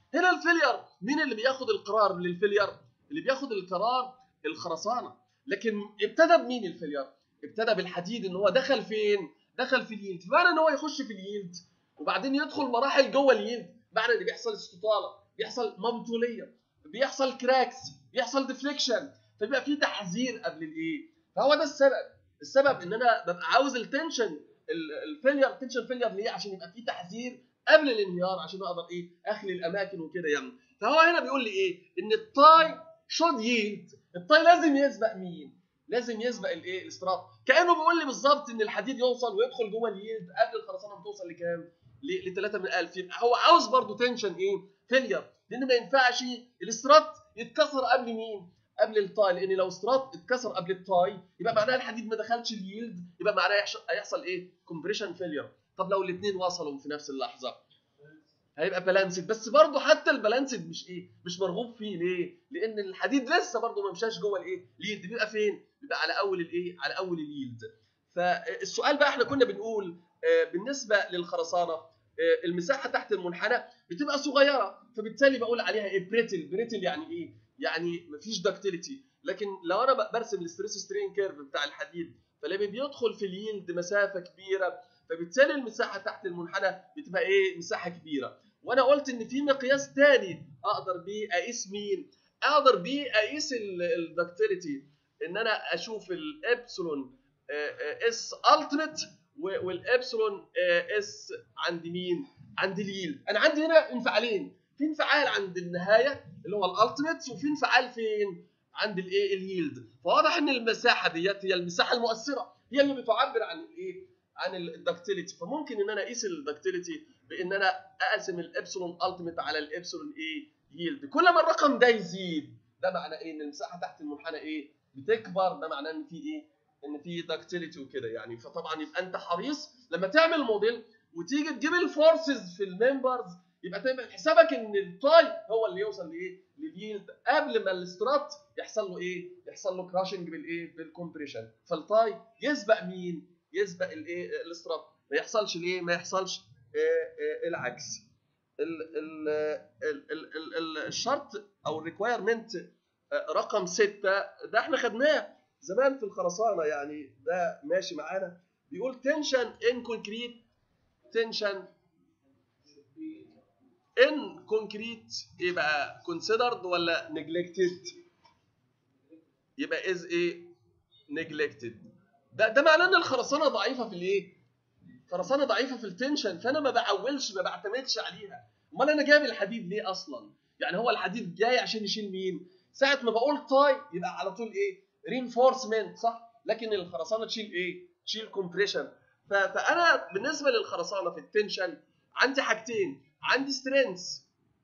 هنا الفيلير مين اللي بياخد القرار للفيلير؟ اللي بياخد القرار الخرسانه. لكن ابتدى بمين الفيلير؟ ابتدى بالحديد ان هو دخل فين؟ دخل في اليلد. فمعنى ان هو يخش في اليلد وبعدين يدخل مراحل جوه اليلد، معنى ان بيحصل استطاله، بيحصل ممطوليه، بيحصل كراكس، بيحصل ديفليكشن، فبيبقى في تحذير قبل الايه. فهو ده السبب. السبب ان انا ببقى عاوز التنشن الفيلير تنشن فيلير ليه؟ عشان يبقى في تحذير قبل الانهيار، عشان اقدر ايه اخلي الاماكن وكده يعني. فهو هنا بيقول لي ايه؟ ان التاي شود ييلد. التاي لازم يسبق مين؟ لازم يسبق الايه؟ الاسترات. كانه بيقول لي بالظبط ان الحديد يوصل ويدخل جوه اليلد قبل الخرسانه ما توصل لكام؟ ل ثلاثة من ألف. يبقى هو عاوز برضه تنشن ايه؟ فيلير. لان ما ينفعش الاسترات يتكسر قبل مين؟ قبل التاي. لان لو استرات اتكسر قبل التاي يبقى معناها الحديد ما دخلش اليلد، يبقى معناها هيحصل ايه؟ كومبريشن فيلير. طب لو الاثنين وصلوا في نفس اللحظه هيبقى بالانسد. بس برضه حتى البالانسد مش ايه؟ مش مرغوب فيه. ليه؟ لان الحديد لسه برضه ما مشاش جوه الايه؟ اليلد. بيبقى فين؟ بيبقى على اول الايه؟ على اول اليلد. فالسؤال بقى احنا كنا بنقول بالنسبه للخرسانه المساحه تحت المنحنى بتبقى صغيره، فبالتالي بقول عليها ايه؟ بريتل. بريتل يعني ايه؟ يعني مفيش دكتيليتي. لكن لو انا برسم الستريس سترين كيرف بتاع الحديد فلما بيدخل في اليلد مسافه كبيره، فبالتالي المساحه تحت المنحنى بتبقى ايه؟ مساحه كبيره. وانا قلت ان في مقياس تاني اقدر بيه اقيس مين؟ اقدر بيه اقيس الدكتيليتي، ان انا اشوف الابسلون اس التيميت والابسلون اس عند مين؟ عند اليلد. انا عندي هنا انفعالين، في انفعال عند النهايه اللي هو الالتيميت، وفي انفعال فين؟ عند الايه؟ اليلد. فواضح ان المساحه ديت هي المساحه المؤثره، هي اللي بتعبر عن الايه؟ عن الدكتيليتي. فممكن ان انا اقيس الدكتيليتي بان انا اقسم الابسلون التيميت على الابسلون ايه؟ يلد. كل ما الرقم ده يزيد ده معناه ايه؟ ان المساحه تحت المنحنى ايه؟ بتكبر. ده معناه ان في ايه؟ ان في دكتيليتي وكده يعني. فطبعا يبقى انت حريص لما تعمل موديل وتيجي تجيب الفورسز في الممبرز، يبقى تعمل حسابك ان التاي هو اللي يوصل لايه؟ لليلد قبل ما الاسترات يحصل له ايه؟ يحصل له كراشنج بالايه؟ بالكمبريشن. فالتاي يسبق مين؟ يسبق الايه؟ الاسترات. ما يحصلش ليه؟ ما يحصلش آه آه العكس. ال ال ال ال ال الشرط او الريكوايرمنت رقم ستة ده احنا خدناه زمان في الخرسانه يعني، ده ماشي معانا. بيقول تنشن ان كونكريت تنشن ان كونكريت ايه بقى؟ كونسيدرد ولا نيجلكتد؟ يبقى از ايه؟ نيجلكتد. ده ده معناه ان الخرسانه ضعيفه في الايه؟ خرسانه ضعيفه في التنشن، فانا ما بعولش ما بعتمدش عليها. امال انا جايب الحديد ليه اصلا؟ يعني هو الحديد جاي عشان يشيل مين؟ ساعه ما بقول تاي يبقى على طول ايه؟ رينفورسمنت، صح؟ لكن الخرسانه تشيل ايه؟ تشيل كومبريشن. فانا بالنسبه للخرسانه في التنشن عندي حاجتين. عندي سترينث،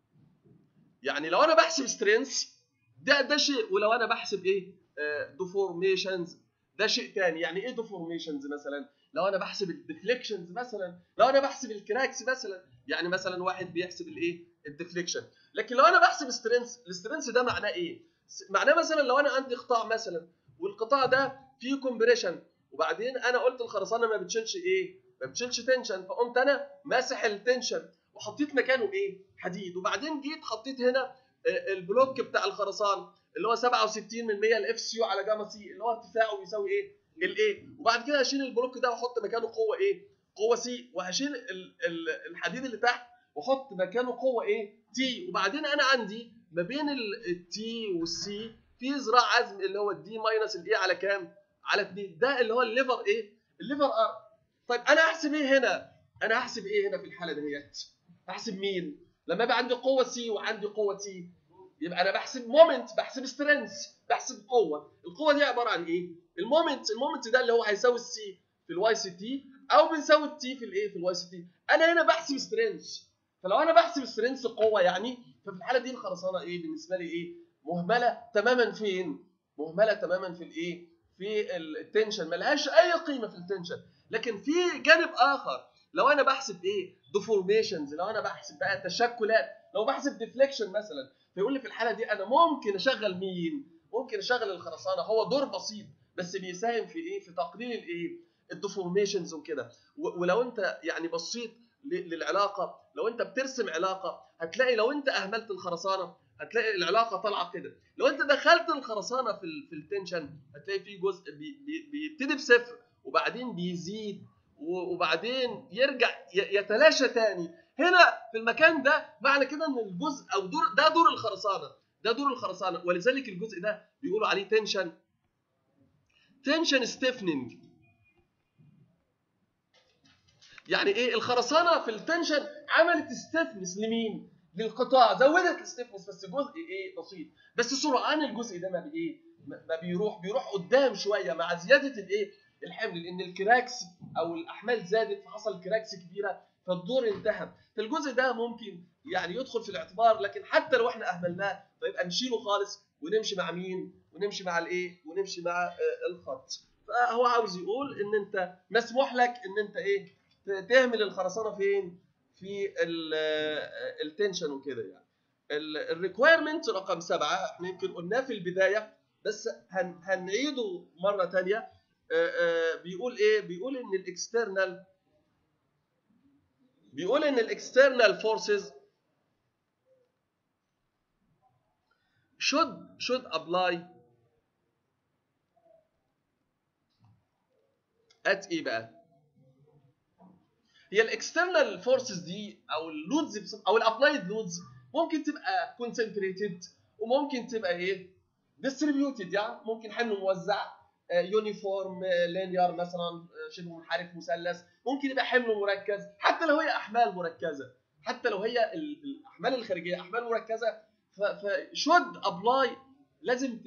يعني لو انا بحسب سترينث ده ده شيء، ولو انا بحسب ايه؟ ديفورميشنز ده شيء ثاني. يعني ايه ديفورميشنز؟ مثلا لو انا بحسب الديفليكشنز، مثلا لو انا بحسب الكراكس مثلا، يعني مثلا واحد بيحسب الايه؟ الديفليكشن. لكن لو انا بحسب سترينث، السترينث ده معناه ايه؟ معناه مثلا لو انا عندي قطاع مثلا والقطاع ده فيه كومبريشن، وبعدين انا قلت الخرسانه ما بتشيلش ايه؟ ما بتشيلش تنشن، فقمت انا ماسح التنشن وحطيت مكانه ايه؟ حديد. وبعدين جيت حطيت هنا البلوك بتاع الخرسانه اللي هو سبعة وستين بالمية الاف سي يو على جاما سي اللي هو ارتفاعه بيساوي ايه؟ الايه. وبعد كده هشيل البلوك ده واحط مكانه قوه ايه؟ قوه سي. وهشيل الحديد اللي تحت واحط مكانه قوه ايه؟ تي. وبعدين انا عندي ما بين التي والسي في ذراع عزم اللي هو الدي ماينس الايه على كام؟ على اتنين. ده اللي هو الليفر ايه؟ الليفر ار. طيب انا هحسب ايه هنا؟ انا هحسب ايه هنا في الحاله ديت؟ هحسب مين؟ لما يبقى عندي قوه سي وعندي قوه تي يبقى انا بحسب مومنت، بحسب سترينث، بحسب قوه. القوه دي عباره عن ايه؟ المومنت. المومنت ده اللي هو هيساوي السي في الواي سي تي او بنساوي التي في الايه؟ في الواي سي تي. انا هنا بحسب سترينث. فلو انا بحسب سترينث قوه يعني، ففي الحاله دي الخرسانه ايه بالنسبه لي؟ ايه؟ مهمله تماما. فين؟ مهمله تماما في الايه؟ في التنشن. ملهاش اي قيمه في التنشن. لكن في جانب اخر لو انا بحسب ايه؟ ديفورميشنز، لو انا بحسب بقى تشكلات، لو بحسب ديفليكشن مثلا، فيقول لي في الحاله دي انا ممكن اشغل مين؟ ممكن اشغل الخرسانه. هو دور بسيط بس بيساهم في ايه؟ في تقليل الايه؟ الديفورميشنز وكده. ولو انت يعني بصيت للعلاقه. لو انت بترسم علاقه هتلاقي لو انت اهملت الخرسانه هتلاقي العلاقه طالعه كده. لو انت دخلت الخرسانه في ال في التنشن هتلاقي في جزء بي بي بيبتدي بصفر وبعدين بيزيد وبعدين يرجع يتلاشى تاني. هنا في المكان ده معنى كده ان الجزء او دور ده دور الخرسانه، ده دور الخرسانه، ولذلك الجزء ده بيقولوا عليه تنشن تنشن ستيفنينج. يعني ايه؟ الخرسانه في التنشن عملت ستيفنس لمين؟ للقطاع، زودت الستيفنس بس جزء ايه بسيط، بس سرعان الجزء ده ما بايه؟ ما بيروح بيروح قدام شويه مع زياده الايه؟ الحمل، لان الكراكس او الاحمال زادت فحصل كراكس كبيره فالدور انتهى. فالجزء ده ممكن يعني يدخل في الاعتبار، لكن حتى لو احنا اهملناه فيبقى نشيله خالص ونمشي مع مين؟ ونمشي مع الايه؟ ونمشي مع الخط. فهو عاوز يقول ان انت مسموح لك ان انت ايه؟ تهمل الخرسانه فين؟ في التنشن وكده. يعني الريكويرمنت رقم سبعه احنا يمكن قلناه في البدايه بس هن هنعيده مره ثانيه. بيقول ايه؟ بيقول ان الاكسترنال بيقول ان الاكسترنال فورسز should should apply at ايه بقى؟ هي الاكسترنال فورسز دي او اللودز او الابلايد لودز ممكن تبقى كونسنتريتد وممكن تبقى ايه؟ ديستريبيوتد، يعني ممكن حمل موزع يونيفورم لينير مثلا شبه منحرف مثلث، ممكن يبقى حمل مركز حتى لو هي احمال مركزه، حتى لو هي الاحمال الخارجيه احمال مركزه فشود ابلاي لازم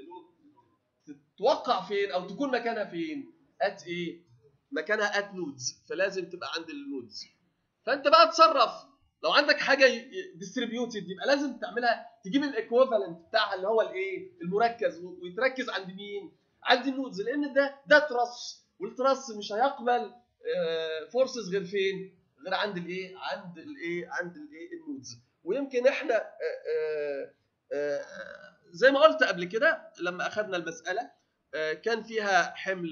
تتوقع فين او تكون مكانها فين؟ ات ايه؟ مكانها ات نودز، فلازم تبقى عند النودز. فانت بقى تصرف، لو عندك حاجه ديستريبيوتد يبقى لازم تعملها تجيب الايكويفالنت بتاعها اللي هو الايه؟ المركز، ويتركز عند مين؟ عند النودز، لان ده ده ترس، والترس مش هيقبل فورسز غير فين؟ غير عند الايه؟ عند الايه؟ عند الايه؟ النودز. ويمكن احنا آآ آآ زي ما قلت قبل كده لما اخذنا المساله كان فيها حمل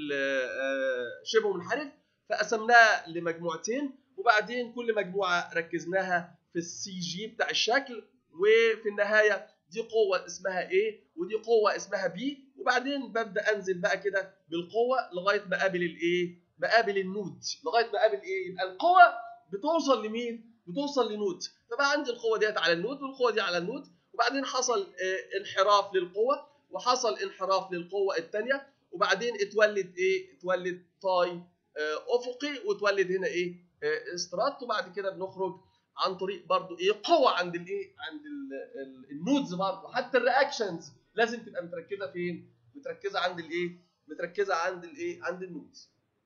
شبه منحرف فقسمناها لمجموعتين، وبعدين كل مجموعه ركزناها في السي جي بتاع الشكل، وفي النهايه دي قوه اسمها A ودي قوه اسمها B، وبعدين ببدا انزل بقى كده بالقوه لغايه ما اقابل الايه؟ بقابل النود، لغايه ما اقابل ايه؟ يبقى القوه بتوصل لمين؟ بتوصل لنود. فبقى عندي القوه ديت على النود والقوه دي على النود، وبعدين حصل انحراف للقوه وحصل انحراف للقوه الثانيه، وبعدين اتولد ايه؟ اتولد طاي افقي، واتولد هنا ايه؟ استرات. وبعد كده بنخرج عن طريق برضو ايه؟ قوه عند الايه؟ عند النودز. برضو حتى الرياكشنز لازم تبقى متركزه فين؟ متركزه عند الايه؟ متركزه عند الايه؟ عند النودز.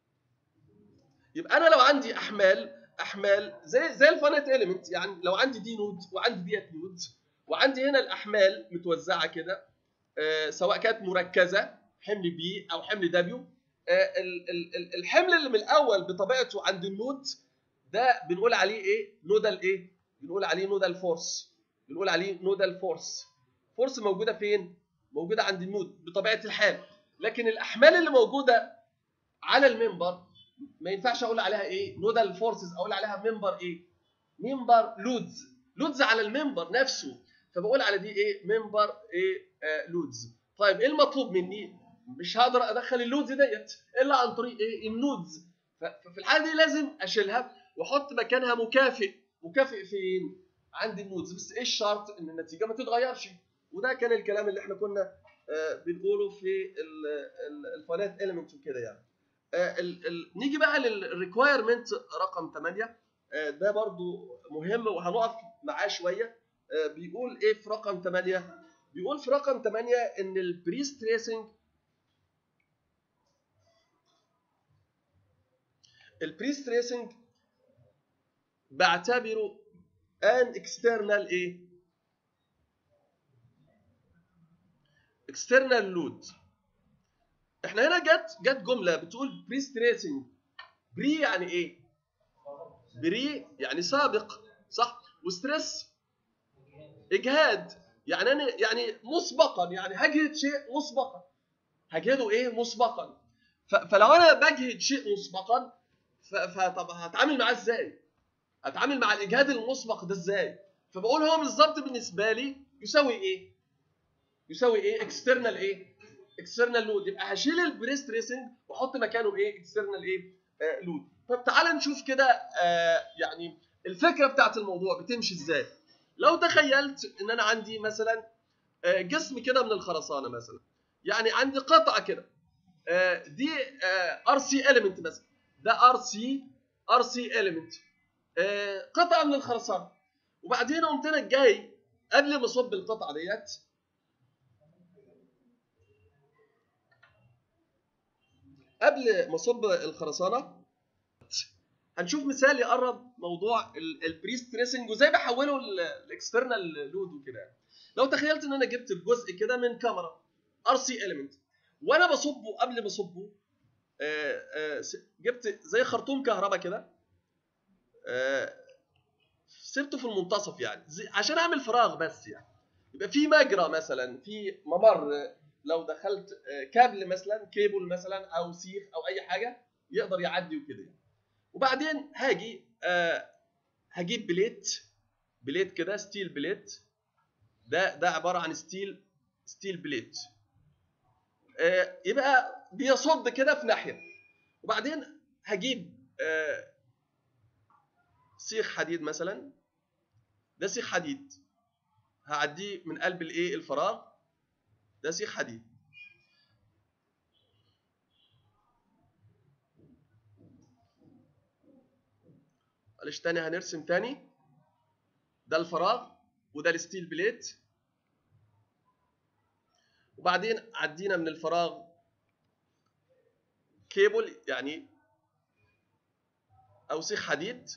يبقى انا لو عندي احمال احمال زي زي الفانيت اليمنت، يعني لو عندي دي نود وعندي ديت نود وعندي هنا الاحمال متوزعه كده آه سواء كانت مركزه حمل بي او حمل دبليو، آه الحمل اللي من الاول بطبيعته عند النود ده بنقول عليه ايه؟ نودال ايه؟ بنقول عليه نودال فورس، بنقول عليه نودال فورس. فورس موجوده فين؟ موجوده عند النود بطبيعه الحال. لكن الاحمال اللي موجوده على المنبر ما ينفعش اقول عليها ايه؟ نودال فورسز، اقول عليها منبر ايه؟ منبر لودز، لودز على المنبر نفسه، فبقول على دي ايه؟ منبر ايه؟ آه لودز. طيب ايه المطلوب مني؟ مش هقدر ادخل اللودز ديت الا عن طريق ايه؟ النودز. ففي الحاله دي لازم اشيلها واحط مكانها مكافئ. مكافئ فين؟ عند النودز. بس ايه الشرط؟ ان النتيجه ما تتغيرش. وده كان الكلام اللي احنا كنا آه بنقوله في الفانيت اليمنت وكده. يعني آه ال ال نيجي بقى للريكوايرمنت رقم ثمانية. آه ده برضو مهم وهنقف معاه شويه. آه بيقول ايه في رقم ثمانية؟ بيقول في رقم ثمانية ان البري ستريسنج البري ستريسنج بعتبره ان اكسترنال ايه؟ اكسترنال لود. احنا هنا جت جت جمله بتقول بري ستريسنج. بري يعني ايه؟ بري يعني سابق، صح؟ وستريس اجهاد، يعني انا يعني مسبقا، يعني هجهد شيء مسبقا، هجهده ايه؟ مسبقا. فلو انا بجهد شيء مسبقا فطب هتعامل معاه ازاي؟ اتعامل مع الاجهاد المسبق ده ازاي؟ فبقول هو بالظبط بالنسبه لي يساوي ايه؟ يساوي ايه؟ اكسترنال ايه؟ اكسترنال لود. يبقى هشيل البريس تريسنج واحط مكانه ايه؟ اكسترنال ايه؟ آه لود. طب تعالى نشوف كده آه يعني الفكره بتاعت الموضوع بتمشي ازاي. لو تخيلت ان انا عندي مثلا آه جسم كده من الخرسانه مثلا، يعني عندي قطعه كده آه دي ار سي اليمنت مثلا، ده ار سي ار سي اليمنت قطعه من الخرسانه، وبعدين قمت انا جاي قبل ما اصب القطعه ديت قبل ما اصب الخرسانه هنشوف مثال يقرب موضوع البري ستريسنج وازاي بحوله الاكسترنال لود وكده. لو تخيلت ان انا جبت الجزء كده من كاميرا ار سي اليمنت، وانا بصبه قبل ما اصبه جبت زي خرطوم كهرباء كده سبته في المنتصف يعني عشان اعمل فراغ بس، يعني يبقى في مجرى مثلا، في ممر، لو دخلت كابل مثلا كيبل مثلا او سيخ او اي حاجه يقدر يعدي وكده يعني. وبعدين هاجي آه هجيب بليت بليت كده ستيل بليت، ده ده عباره عن ستيل ستيل بليت آه يبقى بيصد كده في ناحيه، وبعدين هجيب آه سيخ حديد مثلا، ده سيخ حديد هعديه من قلب الايه الفراغ، ده سيخ حديد. معلش تاني هنرسم تاني، ده الفراغ وده الستيل بليت، وبعدين عدينا من الفراغ كيبل يعني او سيخ حديد.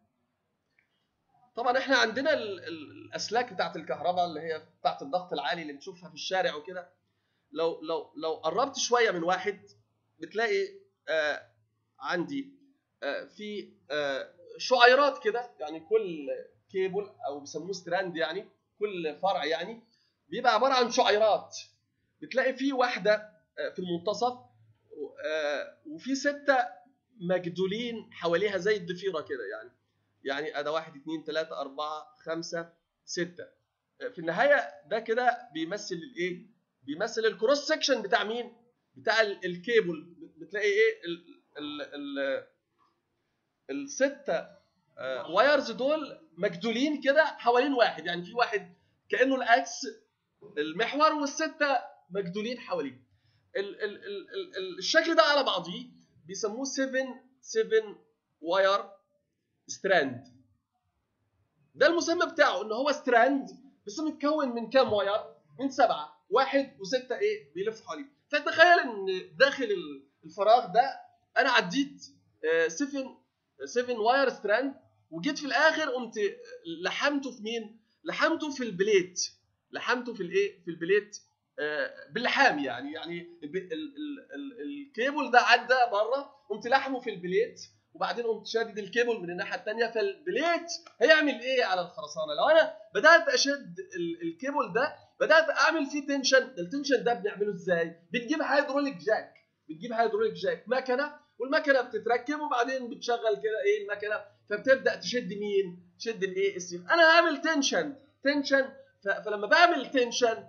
طبعا احنا عندنا الاسلاك بتاعت الكهرباء اللي هي بتاعت الضغط العالي اللي بنشوفها في الشارع وكده، لو لو لو قربت شويه من واحد بتلاقي آه عندي آه في آه شعيرات كده، يعني كل كيبل او بيسموه ستراند، يعني كل فرع يعني بيبقى عباره عن شعيرات. بتلاقي في واحده آه في المنتصف آه وفي سته مجدولين حواليها زي الضفيره كده، يعني يعني ادي واحد اثنين ثلاثة أربعة خمسة ستة. في النهاية ده كده بيمثل الايه؟ بيمثل الكروس سكشن بتاع مين؟ بتاع الكيبل. بتلاقي ايه؟ ال ال ال الستة وايرز دول مجدولين كده حوالين واحد، يعني في واحد كأنه الاكس المحور والستة مجدولين حواليه. ال ال ال الشكل ده على بعضيه بيسموه سبعة سبعة واير ستراند. ده المسمى بتاعه ان هو ستراند، بس متكون من كام واير؟ من سبعه، واحد وسته ايه بيلف حواليه. فتخيل ان داخل الفراغ ده انا عديت سبعة سبعة واير ستراند، وجيت في الاخر قمت لحمته في مين؟ لحمته في البليت، لحمته في الايه؟ في البليت باللحام، يعني يعني الكيبل ده عدى بره، قمت لحمه في البليت، وبعدين قمت شادد الكيبل من الناحيه الثانيه. فالبليت هيعمل ايه على الخرسانه؟ لو انا بدات اشد الكيبل ده بدات اعمل فيه تنشن. التنشن ده بنعمله ازاي؟ بنجيب هيدروليك جاك، بتجيب هيدروليك جاك مكنه، والمكنه بتتركب وبعدين بتشغل كده ايه المكنه، فبتبدا تشد مين؟ تشد الايه؟ السيخ. انا هعمل تنشن تنشن فلما بعمل تنشن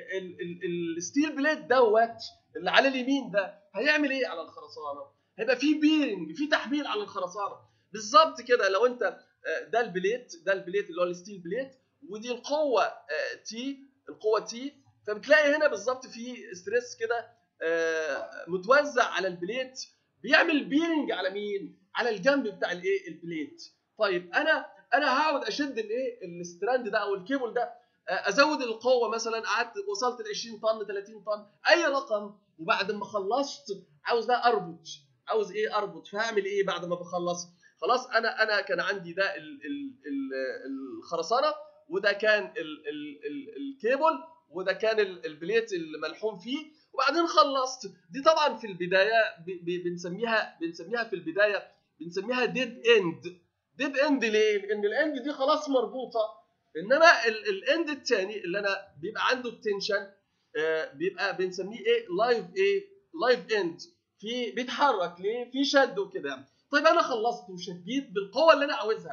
الستيل بليت دوت اللي على اليمين ده هيعمل ايه على الخرسانه؟ هيبقى في بيرنج، في تحميل على الخرسانه بالظبط كده. لو انت ده البليت، ده البليت اللي هو الستيل بليت، ودي القوه تي، القوه تي، فبتلاقي هنا بالظبط في ستريس كده متوزع على البليت بيعمل بيرنج على مين؟ على الجنب بتاع الايه؟ البليت. طيب انا انا هقعد اشد الايه؟ الستراند ده او الكيبل ده، ازود القوه مثلا، قعدت وصلت ل عشرين طن ثلاثين طن اي رقم، وبعد ما خلصت عاوز ده اربط، عاوز ايه؟ اربط. فهعمل ايه بعد ما بخلص؟ خلاص انا انا كان عندي ده ال ال ال الخرسانه، وده كان ال ال ال الكيبل، وده كان البليت الملحوم فيه، وبعدين خلصت. دي طبعا في البدايه بنسميها بنسميها في البدايه بنسميها ديد اند. ديد اند ليه؟ لان الاند دي خلاص مربوطه، انما الاند الثاني اللي انا بيبقى عنده التنشن بيبقى بنسميه ايه؟ لايف ايه؟ لايف اند، في بيتحرك ليه؟ في شد وكده. طيب انا خلصت وشديت بالقوه اللي انا عاوزها،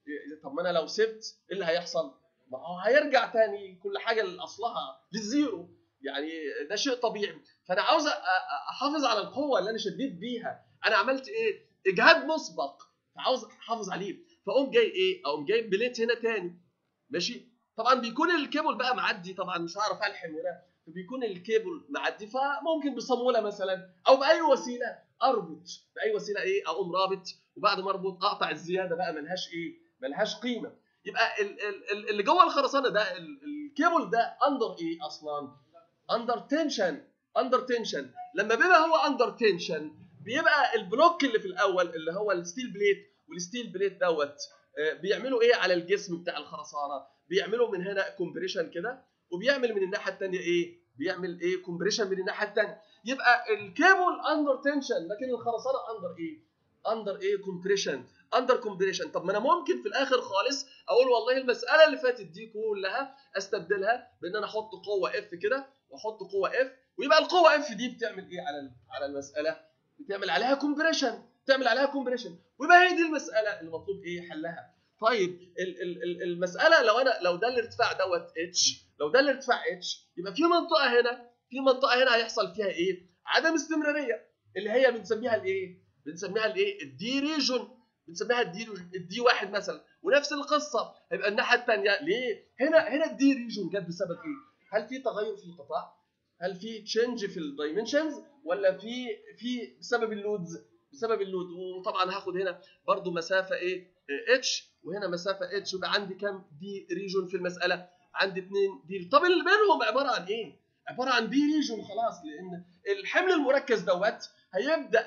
طب ما انا لو سبت ايه اللي هيحصل؟ ما هو هيرجع تاني كل حاجه لاصلها للزيرو، يعني ده شيء طبيعي. فانا عاوز احافظ على القوه اللي انا شديت بيها، انا عملت ايه؟ اجهاد مسبق، فعاوز احافظ عليه، فاقوم جاي ايه؟ اقوم جايب بليت هنا تاني، ماشي؟ طبعا بيكون الكيبل بقى معدي، طبعا مش هعرف الحم هنا، فبيكون الكيبل معدي، فممكن بصاموله مثلا او باي وسيله اربط، باي وسيله ايه؟ اقوم رابط، وبعد ما اربط اقطع الزياده بقى ملهاش ايه؟ ملهاش قيمه. يبقى ال ال اللي جوه الخرسانه ده الكيبل ده اندر ايه اصلا؟ اندر تنشن. اندر تنشن لما بيبقى هو اندر تنشن بيبقى البلوك اللي في الاول اللي هو الستيل بليت، والستيل بليت دوت بيعملوا ايه على الجسم بتاع الخرسانه؟ بيعملوا من هنا كومبريشن كده، وبيعمل من الناحيه الثانيه ايه؟ بيعمل ايه؟ كومبريشن من الناحيه الثانيه. يبقى الكيبل اندر تنشن، لكن الخرسانه اندر ايه؟ اندر ايه؟ كومبريشن. اندر كومبريشن. طب ما انا ممكن في الاخر خالص اقول والله المساله اللي فاتت دي كلها استبدلها بان انا احط قوه اف كده، واحط قوه اف، ويبقى القوه اف دي بتعمل ايه على على المساله؟ بتعمل عليها كومبريشن، تعمل عليها كومبريشن، ويبقى هي دي المساله اللي مطلوب ايه؟ حلها. طيب ال ال المساله لو انا لو ده الارتفاع دوت اتش، لو ده الارتفاع اتش، يبقى في منطقه هنا، في منطقه هنا هيحصل فيها ايه؟ عدم استمراريه، اللي هي بنسميها الايه؟ بنسميها الايه؟ الدي ريجون، بنسميها الدي الدي واحد مثلا. ونفس القصه هيبقى الناحيه الثانيه. ليه؟ هنا هنا الدي ريجون جت بسبب ايه؟ هل في تغير في القطاع؟ هل في تشينج في الدايمنشنز؟ ولا في في بسبب اللودز؟ بسبب اللود. وطبعا هاخد هنا برضو مسافه ايه؟ اتش، وهنا مسافه اتش، يبقى عندي كام دي ريجون في المساله؟ عندي اثنين دي. طب اللي بينهم عباره عن ايه؟ عباره عن دي ريجون خلاص، لان الحمل المركز دوت هيبدا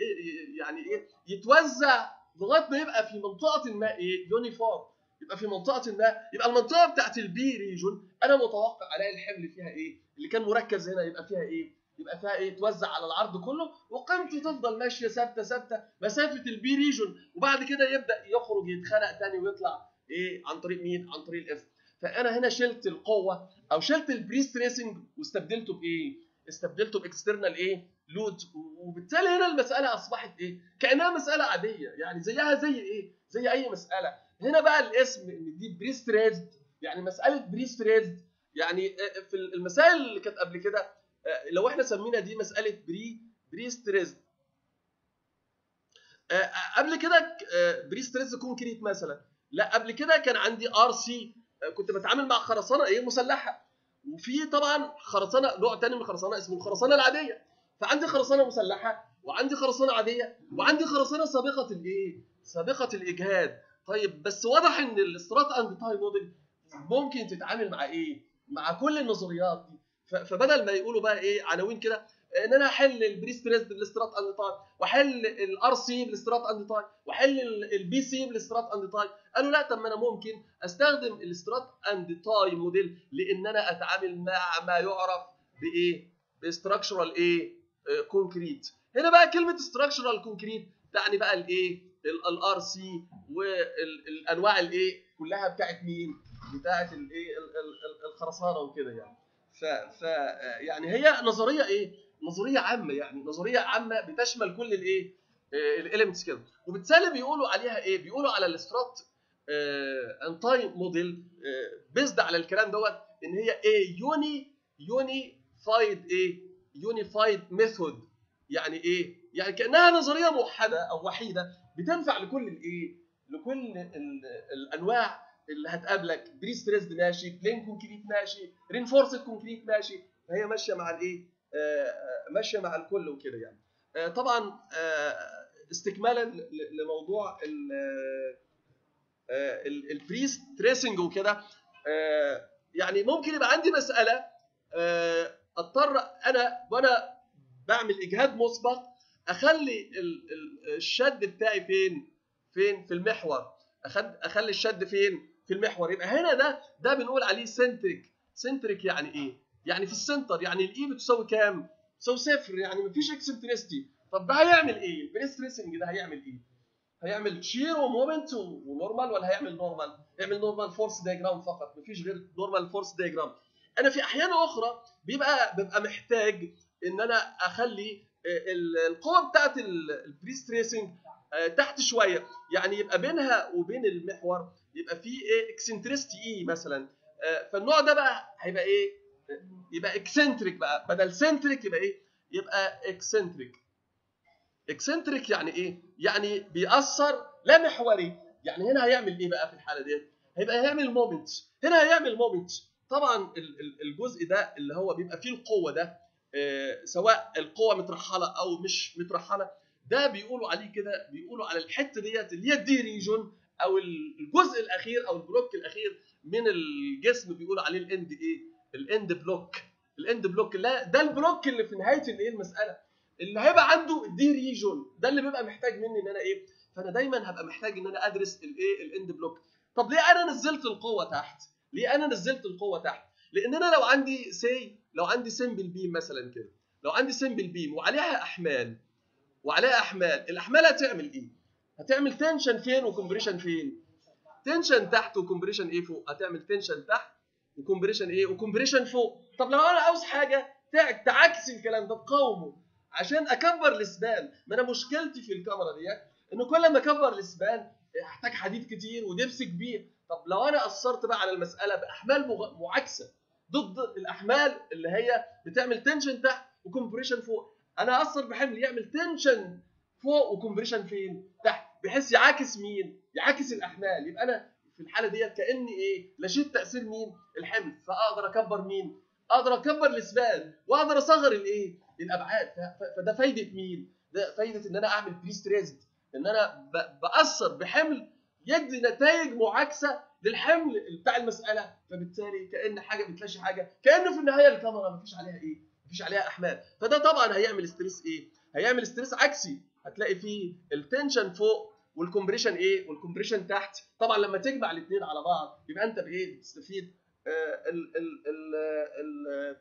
يعني ايه؟ يتوزع لغايه ما يبقى في منطقه ما ايه؟ يونيفورم. يبقى في منطقه ما، يبقى المنطقه بتاعت البي ريجون انا متوقع الاقي الحمل فيها ايه؟ اللي كان مركز هنا يبقى فيها ايه؟ يبقى فيها ايه؟ توزع على العرض كله، وقيمته تفضل ماشيه ثابته ثابته مسافه البي ريجون، وبعد كده يبدا يخرج يتخنق تاني ويطلع ايه؟ عن طريق مين؟ عن طريق الاف. فانا هنا شلت القوه او شلت البري ستريسنج واستبدلته بايه؟ استبدلته باكسترنال ايه؟ لود. وبالتالي هنا المساله اصبحت ايه؟ كانها مساله عاديه، يعني زيها زي ايه؟ زي اي مساله. هنا بقى الاسم ان دي بري ستريسد، يعني مساله بري ستريسد. يعني في المسائل اللي كانت قبل كده لو احنا سمينا دي مساله بري بري ستريسد، قبل كده بري ستريسد كونكريت مثلا، لا قبل كده كان عندي ار سي، كنت بتعامل مع خرسانه ايه؟ مسلحه. وفي طبعا خرسانه نوع ثاني من الخرسانه اسمه الخرسانه العاديه. فعندي خرسانه مسلحه، وعندي خرسانه عاديه، وعندي خرسانه سابقه الايه؟ سابقه الاجهاد. طيب بس واضح ان الاسترات اند تاي موديل ممكن تتعامل مع ايه؟ مع كل النظريات دي. فبدل ما يقولوا بقى ايه عناوين كده ان انا احل البري ستريس بالاسترات اند تاي، واحل الار سي بالاسترات اند تاي، واحل البي سي بالاسترات اند تاي، قالوا لا، طب ما انا ممكن استخدم الاسترات اند تاي موديل لان انا اتعامل مع ما يعرف بايه؟ باستراكشرال ايه؟ كونكريت. هنا بقى كلمه استراكشرال كونكريت تعني بقى الايه؟ الار سي والانواع الايه كلها بتاعت مين؟ بتاعت الايه؟ الخرسانه وكده يعني. ف, ف يعني هي نظريه ايه؟ نظريه عامه، يعني نظريه عامه بتشمل كل الايه؟ الاليمنتس كده. وبالتالي بيقولوا عليها ايه؟ بيقولوا على الاسترات انتاي موديل بيزد على الكلام دوت ان هي ايه؟ يوني يونيفايد ايه؟ يونيفايد ميثود. يعني ايه؟ يعني كانها نظريه موحده او وحيده بتنفع لكل الايه؟ لكل الانواع اللي هتقابلك. بري ستريسد ماشي، بلين كونكريت ماشي، رينفورسد كونكريت ماشي، فهي ماشيه مع الايه؟ آه ماشيه مع الكل وكده يعني. آه طبعا آه استكمالا لموضوع البري ستريسنج وكده، آه يعني ممكن يبقى عندي مساله آه اضطر انا وانا بعمل اجهاد مسبق اخلي الشد بتاعي فين؟ فين؟ في المحور. اخلي الشد فين؟ في المحور. يبقى هنا ده ده بنقول عليه سنتريك. سنتريك يعني ايه؟ يعني في السنتر، يعني الاي بتساوي كام؟ بتساوي صفر، يعني مفيش اكسنتريستي. طب ده هيعمل ايه؟ البري ستريسنج ده هيعمل ايه؟ هيعمل شير ومومنت ونورمال، ولا هيعمل نورمال؟ يعمل نورمال فورس دايجرام فقط، مفيش غير نورمال فورس دايجرام. انا في احيان اخرى بيبقى ببقى محتاج ان انا اخلي القوه بتاعت البري ستريسنج آه تحت شويه، يعني يبقى بينها وبين المحور يبقى في ايه اكسنتريستي اي مثلا. آه فالنوع ده بقى هيبقى ايه؟ يبقى اكسنتريك بقى، بدل سنتريك يبقى ايه؟ يبقى اكسنتريك. اكسنتريك يعني ايه؟ يعني بيأثر لا محوري. يعني هنا هيعمل ايه بقى في الحاله دي؟ هيبقى هيعمل مومنت، هنا هيعمل مومنت. طبعا الجزء ده اللي هو بيبقى فيه القوه ده، آه سواء القوه مترحله او مش مترحله، ده بيقولوا عليه كده، بيقولوا على الحته ديت اللي هي الدي ريجون او الجزء الاخير او البلوك الاخير من الجسم، بيقولوا عليه الاند ايه؟ الاند بلوك. الاند بلوك لا ده البلوك اللي في نهايه الايه المساله، اللي هيبقى عنده الدي ريجون ده اللي بيبقى محتاج مني ان انا ايه؟ فانا دايما هبقى محتاج ان انا ادرس الايه؟ الاند بلوك. طب ليه انا نزلت القوه تحت؟ ليه انا نزلت القوه تحت؟ لان انا لو عندي سي لو عندي سمبل بيم مثلا كده، لو عندي سمبل بيم وعليها احمال، وعليها احمال، الاحمال هتعمل ايه؟ هتعمل تنشن فين وكمبريشن فين؟ تنشن تحت وكمبريشن ايه فوق؟ هتعمل تنشن تحت وكمبريشن ايه؟ وكمبريشن فوق. طب لو انا عاوز حاجه تعكس الكلام ده، تقاومه عشان اكبر الاسبان، ما انا مشكلتي في الكاميرا ديت ان كل ما اكبر الاسبان احتاج حديد كتير ودبس كبير. طب لو انا اثرت بقى على المساله باحمال معاكسه ضد الاحمال اللي هي بتعمل تنشن تحت وكمبريشن فوق، انا اثر بحمل يعمل تنشن فوق وكمبريشن فين؟ تحت، بحيث يعاكس مين؟ يعاكس الاحمال. يبقى انا في الحاله ديت كاني ايه؟ لشيت تاثير مين؟ الحمل، فاقدر اكبر مين؟ اقدر اكبر الاسبان واقدر اصغر الايه؟ الابعاد. فده فايده مين؟ ده فايده ان انا اعمل بريستريزد، ان انا باثر بحمل يدي نتائج معاكسه للحمل بتاع المساله، فبالتالي كان حاجه بتلاشي حاجه، كانه في النهايه الكاميرا ما فيش عليها ايه؟ ما فيش عليها احمال. فده طبعا هيعمل ستريس ايه؟ هيعمل ستريس عكسي، هتلاقي فيه التنشن فوق والكمبريشن ايه؟ والكمبريشن تحت. طبعا لما تجمع الاثنين على بعض يبقى انت بايه؟ بتستفيد. آه ال ال ال ال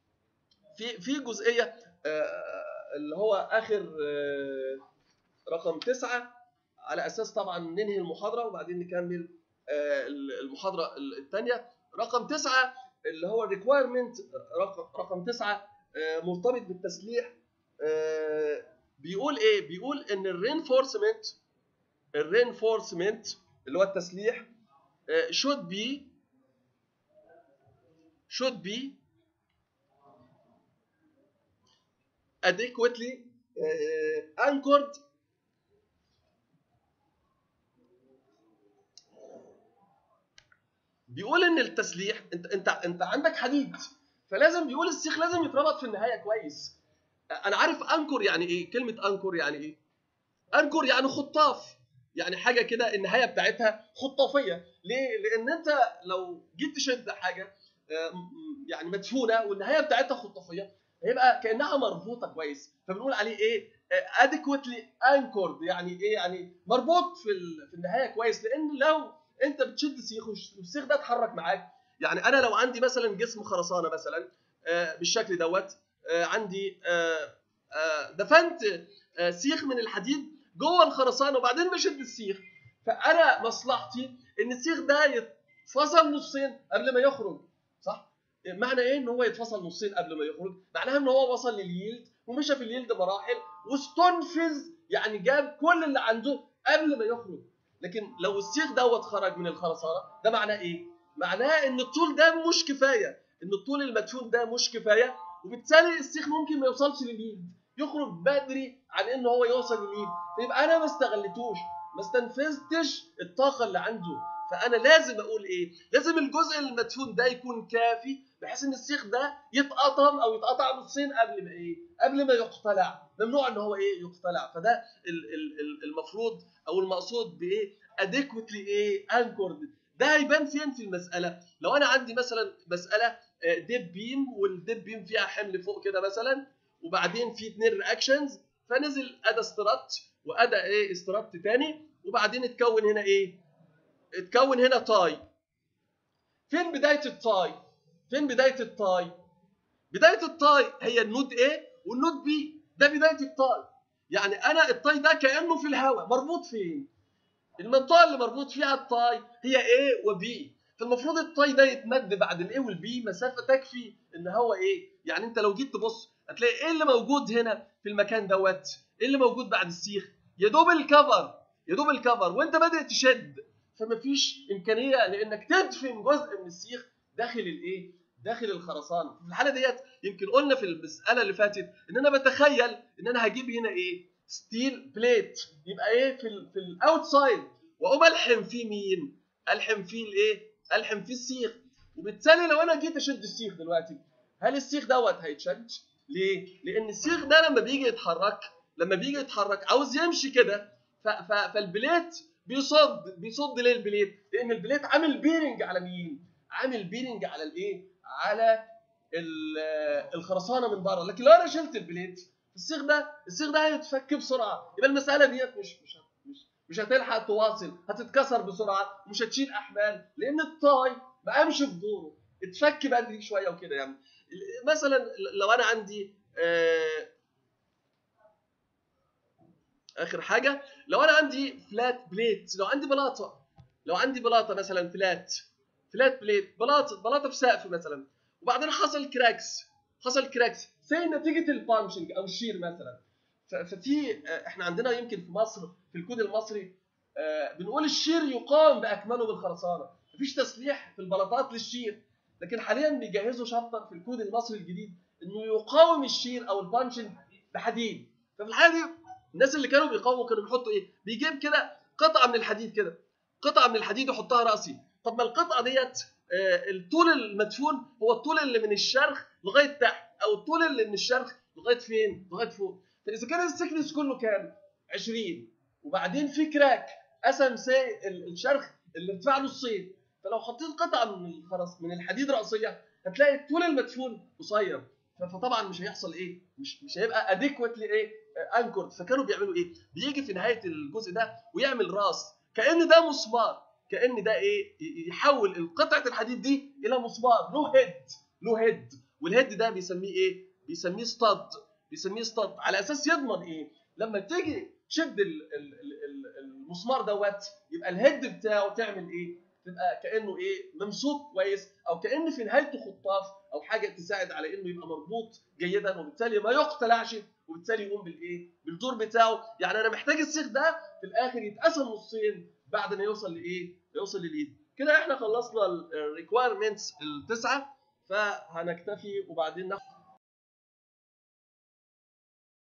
في في جزئيه آه اللي هو اخر آه رقم تسعة، على اساس طبعا ننهي المحاضره وبعدين نكمل آه المحاضره الثانيه. رقم تسعة اللي هو الريكوايرمنت، رقم رقم تسعة آه مرتبط بالتسليح. آه بيقول ايه؟ بيقول ان الرينفورسمنت الرينفورسمنت اللي هو التسليح uh, should be should be adequately uh, anchored بيقول ان التسليح، انت انت انت عندك حديد، فلازم بيقول السيخ لازم يتربط في النهايه كويس. انا عارف انكر يعني ايه، كلمه انكر يعني ايه؟ انكر يعني خطاف، يعني حاجه كده النهايه بتاعتها خطافيه. ليه؟ لان انت لو جيت تشد حاجه يعني مدفونه والنهايه بتاعتها خطافيه، هيبقى كانها مربوطه كويس، فبنقول عليه ايه؟ adequately anchored. يعني ايه؟ يعني مربوط في في النهايه كويس. لان لو انت بتشد سيخ والسيخ ده اتحرك معاك، يعني انا لو عندي مثلا جسم خرسانه مثلا بالشكل دوت، عندي دفنت سيخ من الحديد جوه الخرسانه وبعدين بشد السيخ، فانا مصلحتي ان السيخ ده يتفصل نصين قبل ما يخرج، صح؟ معنى ايه ان هو يتفصل نصين قبل ما يخرج؟ معناها ان هو وصل لليلد ومشى في اليلد مراحل واستنفذ، يعني جاب كل اللي عنده قبل ما يخرج. لكن لو السيخ دوت خرج من الخرسانه، ده معناه ايه؟ معناه ان الطول ده مش كفايه، ان الطول المدفون ده مش كفايه، وبالتالي السيخ ممكن ما يوصلش لليلد، يخرج بدري عن ان هو يوصل لليلد، فيبقى انا ما استغلتوش، ما استنفذتش الطاقه اللي عنده. فانا لازم اقول ايه؟ لازم الجزء المدفون ده يكون كافي بحيث ان السيخ ده يتقطم او يتقطع نصين قبل ما ايه؟ قبل ما يقتلع. ممنوع ان هو ايه؟ يقتلع. فده المفروض او المقصود بايه؟ adequately ايه؟ anchored. ده هيبان فين في المساله؟ لو انا عندي مثلا مساله ديب بيم، والديب بيم فيها حمل فوق كده مثلا، وبعدين في اثنين رياكشنز، فنزل ادا استرات وادا ايه؟ استرات تاني، وبعدين اتكون هنا ايه؟ اتكون هنا تاي. فين بدايه التاي؟ فين بدايه التاي؟ بدايه التاي هي النود A والنود B، ده بدايه التاي. يعني انا التاي ده كانه في الهواء مربوط فين؟ المنطقه اللي مربوط فيها التاي هي A و B، فالمفروض التاي ده يتمد بعد الاي والبي مسافه تكفي ان هو ايه؟ يعني انت لو جيت تبص هتلاقي ايه اللي موجود هنا في المكان دوت؟ ايه اللي موجود بعد السيخ؟ يا دوب الكفر يا دوب الكفر وانت بادئ تشد، فمفيش امكانيه لانك تدفن جزء من السيخ داخل الايه؟ داخل الخرسانه. في الحاله ديت يمكن قلنا في المساله اللي فاتت ان انا بتخيل ان انا هجيب هنا ايه؟ ستيل بليت، يبقى ايه في ال في الاوتسايد، واقوم الحم فيه مين؟ الحم فيه الايه؟ الحم فيه السيخ. وبالتالي لو انا جيت اشد السيخ دلوقتي، هل السيخ دوت هيتشد؟ ليه؟ لان السيخ ده لما بيجي يتحرك لما بيجي يتحرك عاوز يمشي كده، فالبليت بيصد بيصد ليه البليت؟ لان البليت عامل بيرنج على مين؟ عامل بيرنج على الايه؟ على الخرسانه من بره. لكن لو انا شلت البليت، السيخ ده السيخ ده هيتفك بسرعه، يبقى المساله ديت مش مش مش مش هتلحق تواصل، هتتكسر بسرعه ومش هتشيل احمال، لان الطاي ما قامش بدوره، اتفك بدري شويه وكده. يعني مثلا لو انا عندي آه اخر حاجه، لو انا عندي فلات بليت، لو عندي بلاطه لو عندي بلاطه مثلا فلات فلات بليت، بلاطه بلاطه في سقف مثلا، وبعدين حصل كراكس حصل كراكس زي نتيجه البانشنج او الشير مثلا. ففي احنا عندنا يمكن في مصر في الكود المصري بنقول الشير يقام باكمله بالخرسانه، مفيش تسليح في البلاطات للشير. لكن حاليا بيجهزوا شابتر في الكود المصري الجديد انه يقاوم الشير او البانشنج بحديد. ففي الحاله دي الناس اللي كانوا بيقاوموا كانوا بيحطوا ايه؟ بيجيب كده قطعه من الحديد كده قطعه من الحديد يحطها راسي. طب ما القطعه ديت آه الطول المدفون هو الطول اللي من الشرخ لغايه تحت، او الطول اللي من الشرخ لغايه فين؟ لغايه فوق. فاذا كان السكنس كله كام؟ عشرين، وبعدين في كراك قسم سي الشرخ اللي ارتفاع نصين، فلو حطيت قطعه من الخرس من الحديد راسيه هتلاقي الطول المدفون قصير، فطبعا مش هيحصل ايه؟ مش مش هيبقى اديكويتلي ايه؟ انكورد. فكانوا بيعملوا ايه؟ بيجي في نهايه الجزء ده ويعمل راس كأن ده مسمار، كأن ده ايه؟ يحول قطعه الحديد دي الى مسمار له هيد له هيد والهيد ده بيسميه ايه؟ بيسميه ستاد بيسميه ستاد على اساس يضمن ايه؟ لما تيجي تشد المسمار دوت يبقى الهيد بتاعه تعمل ايه؟ تبقى كانه ايه؟ ممسوك كويس، او كان في نهايته خطاف او حاجه تساعد على انه يبقى مربوط جيدا، وبالتالي ما يقتلعش، وبالتالي يقوم بالايه؟ بالدور بتاعه. يعني انا محتاج السيخ ده في الاخر يتقسم نصين بعد ما يوصل لايه؟ يوصل لليد. كده احنا خلصنا الريكوايرمنتس التسعه، فهنكتفي وبعدين ناخد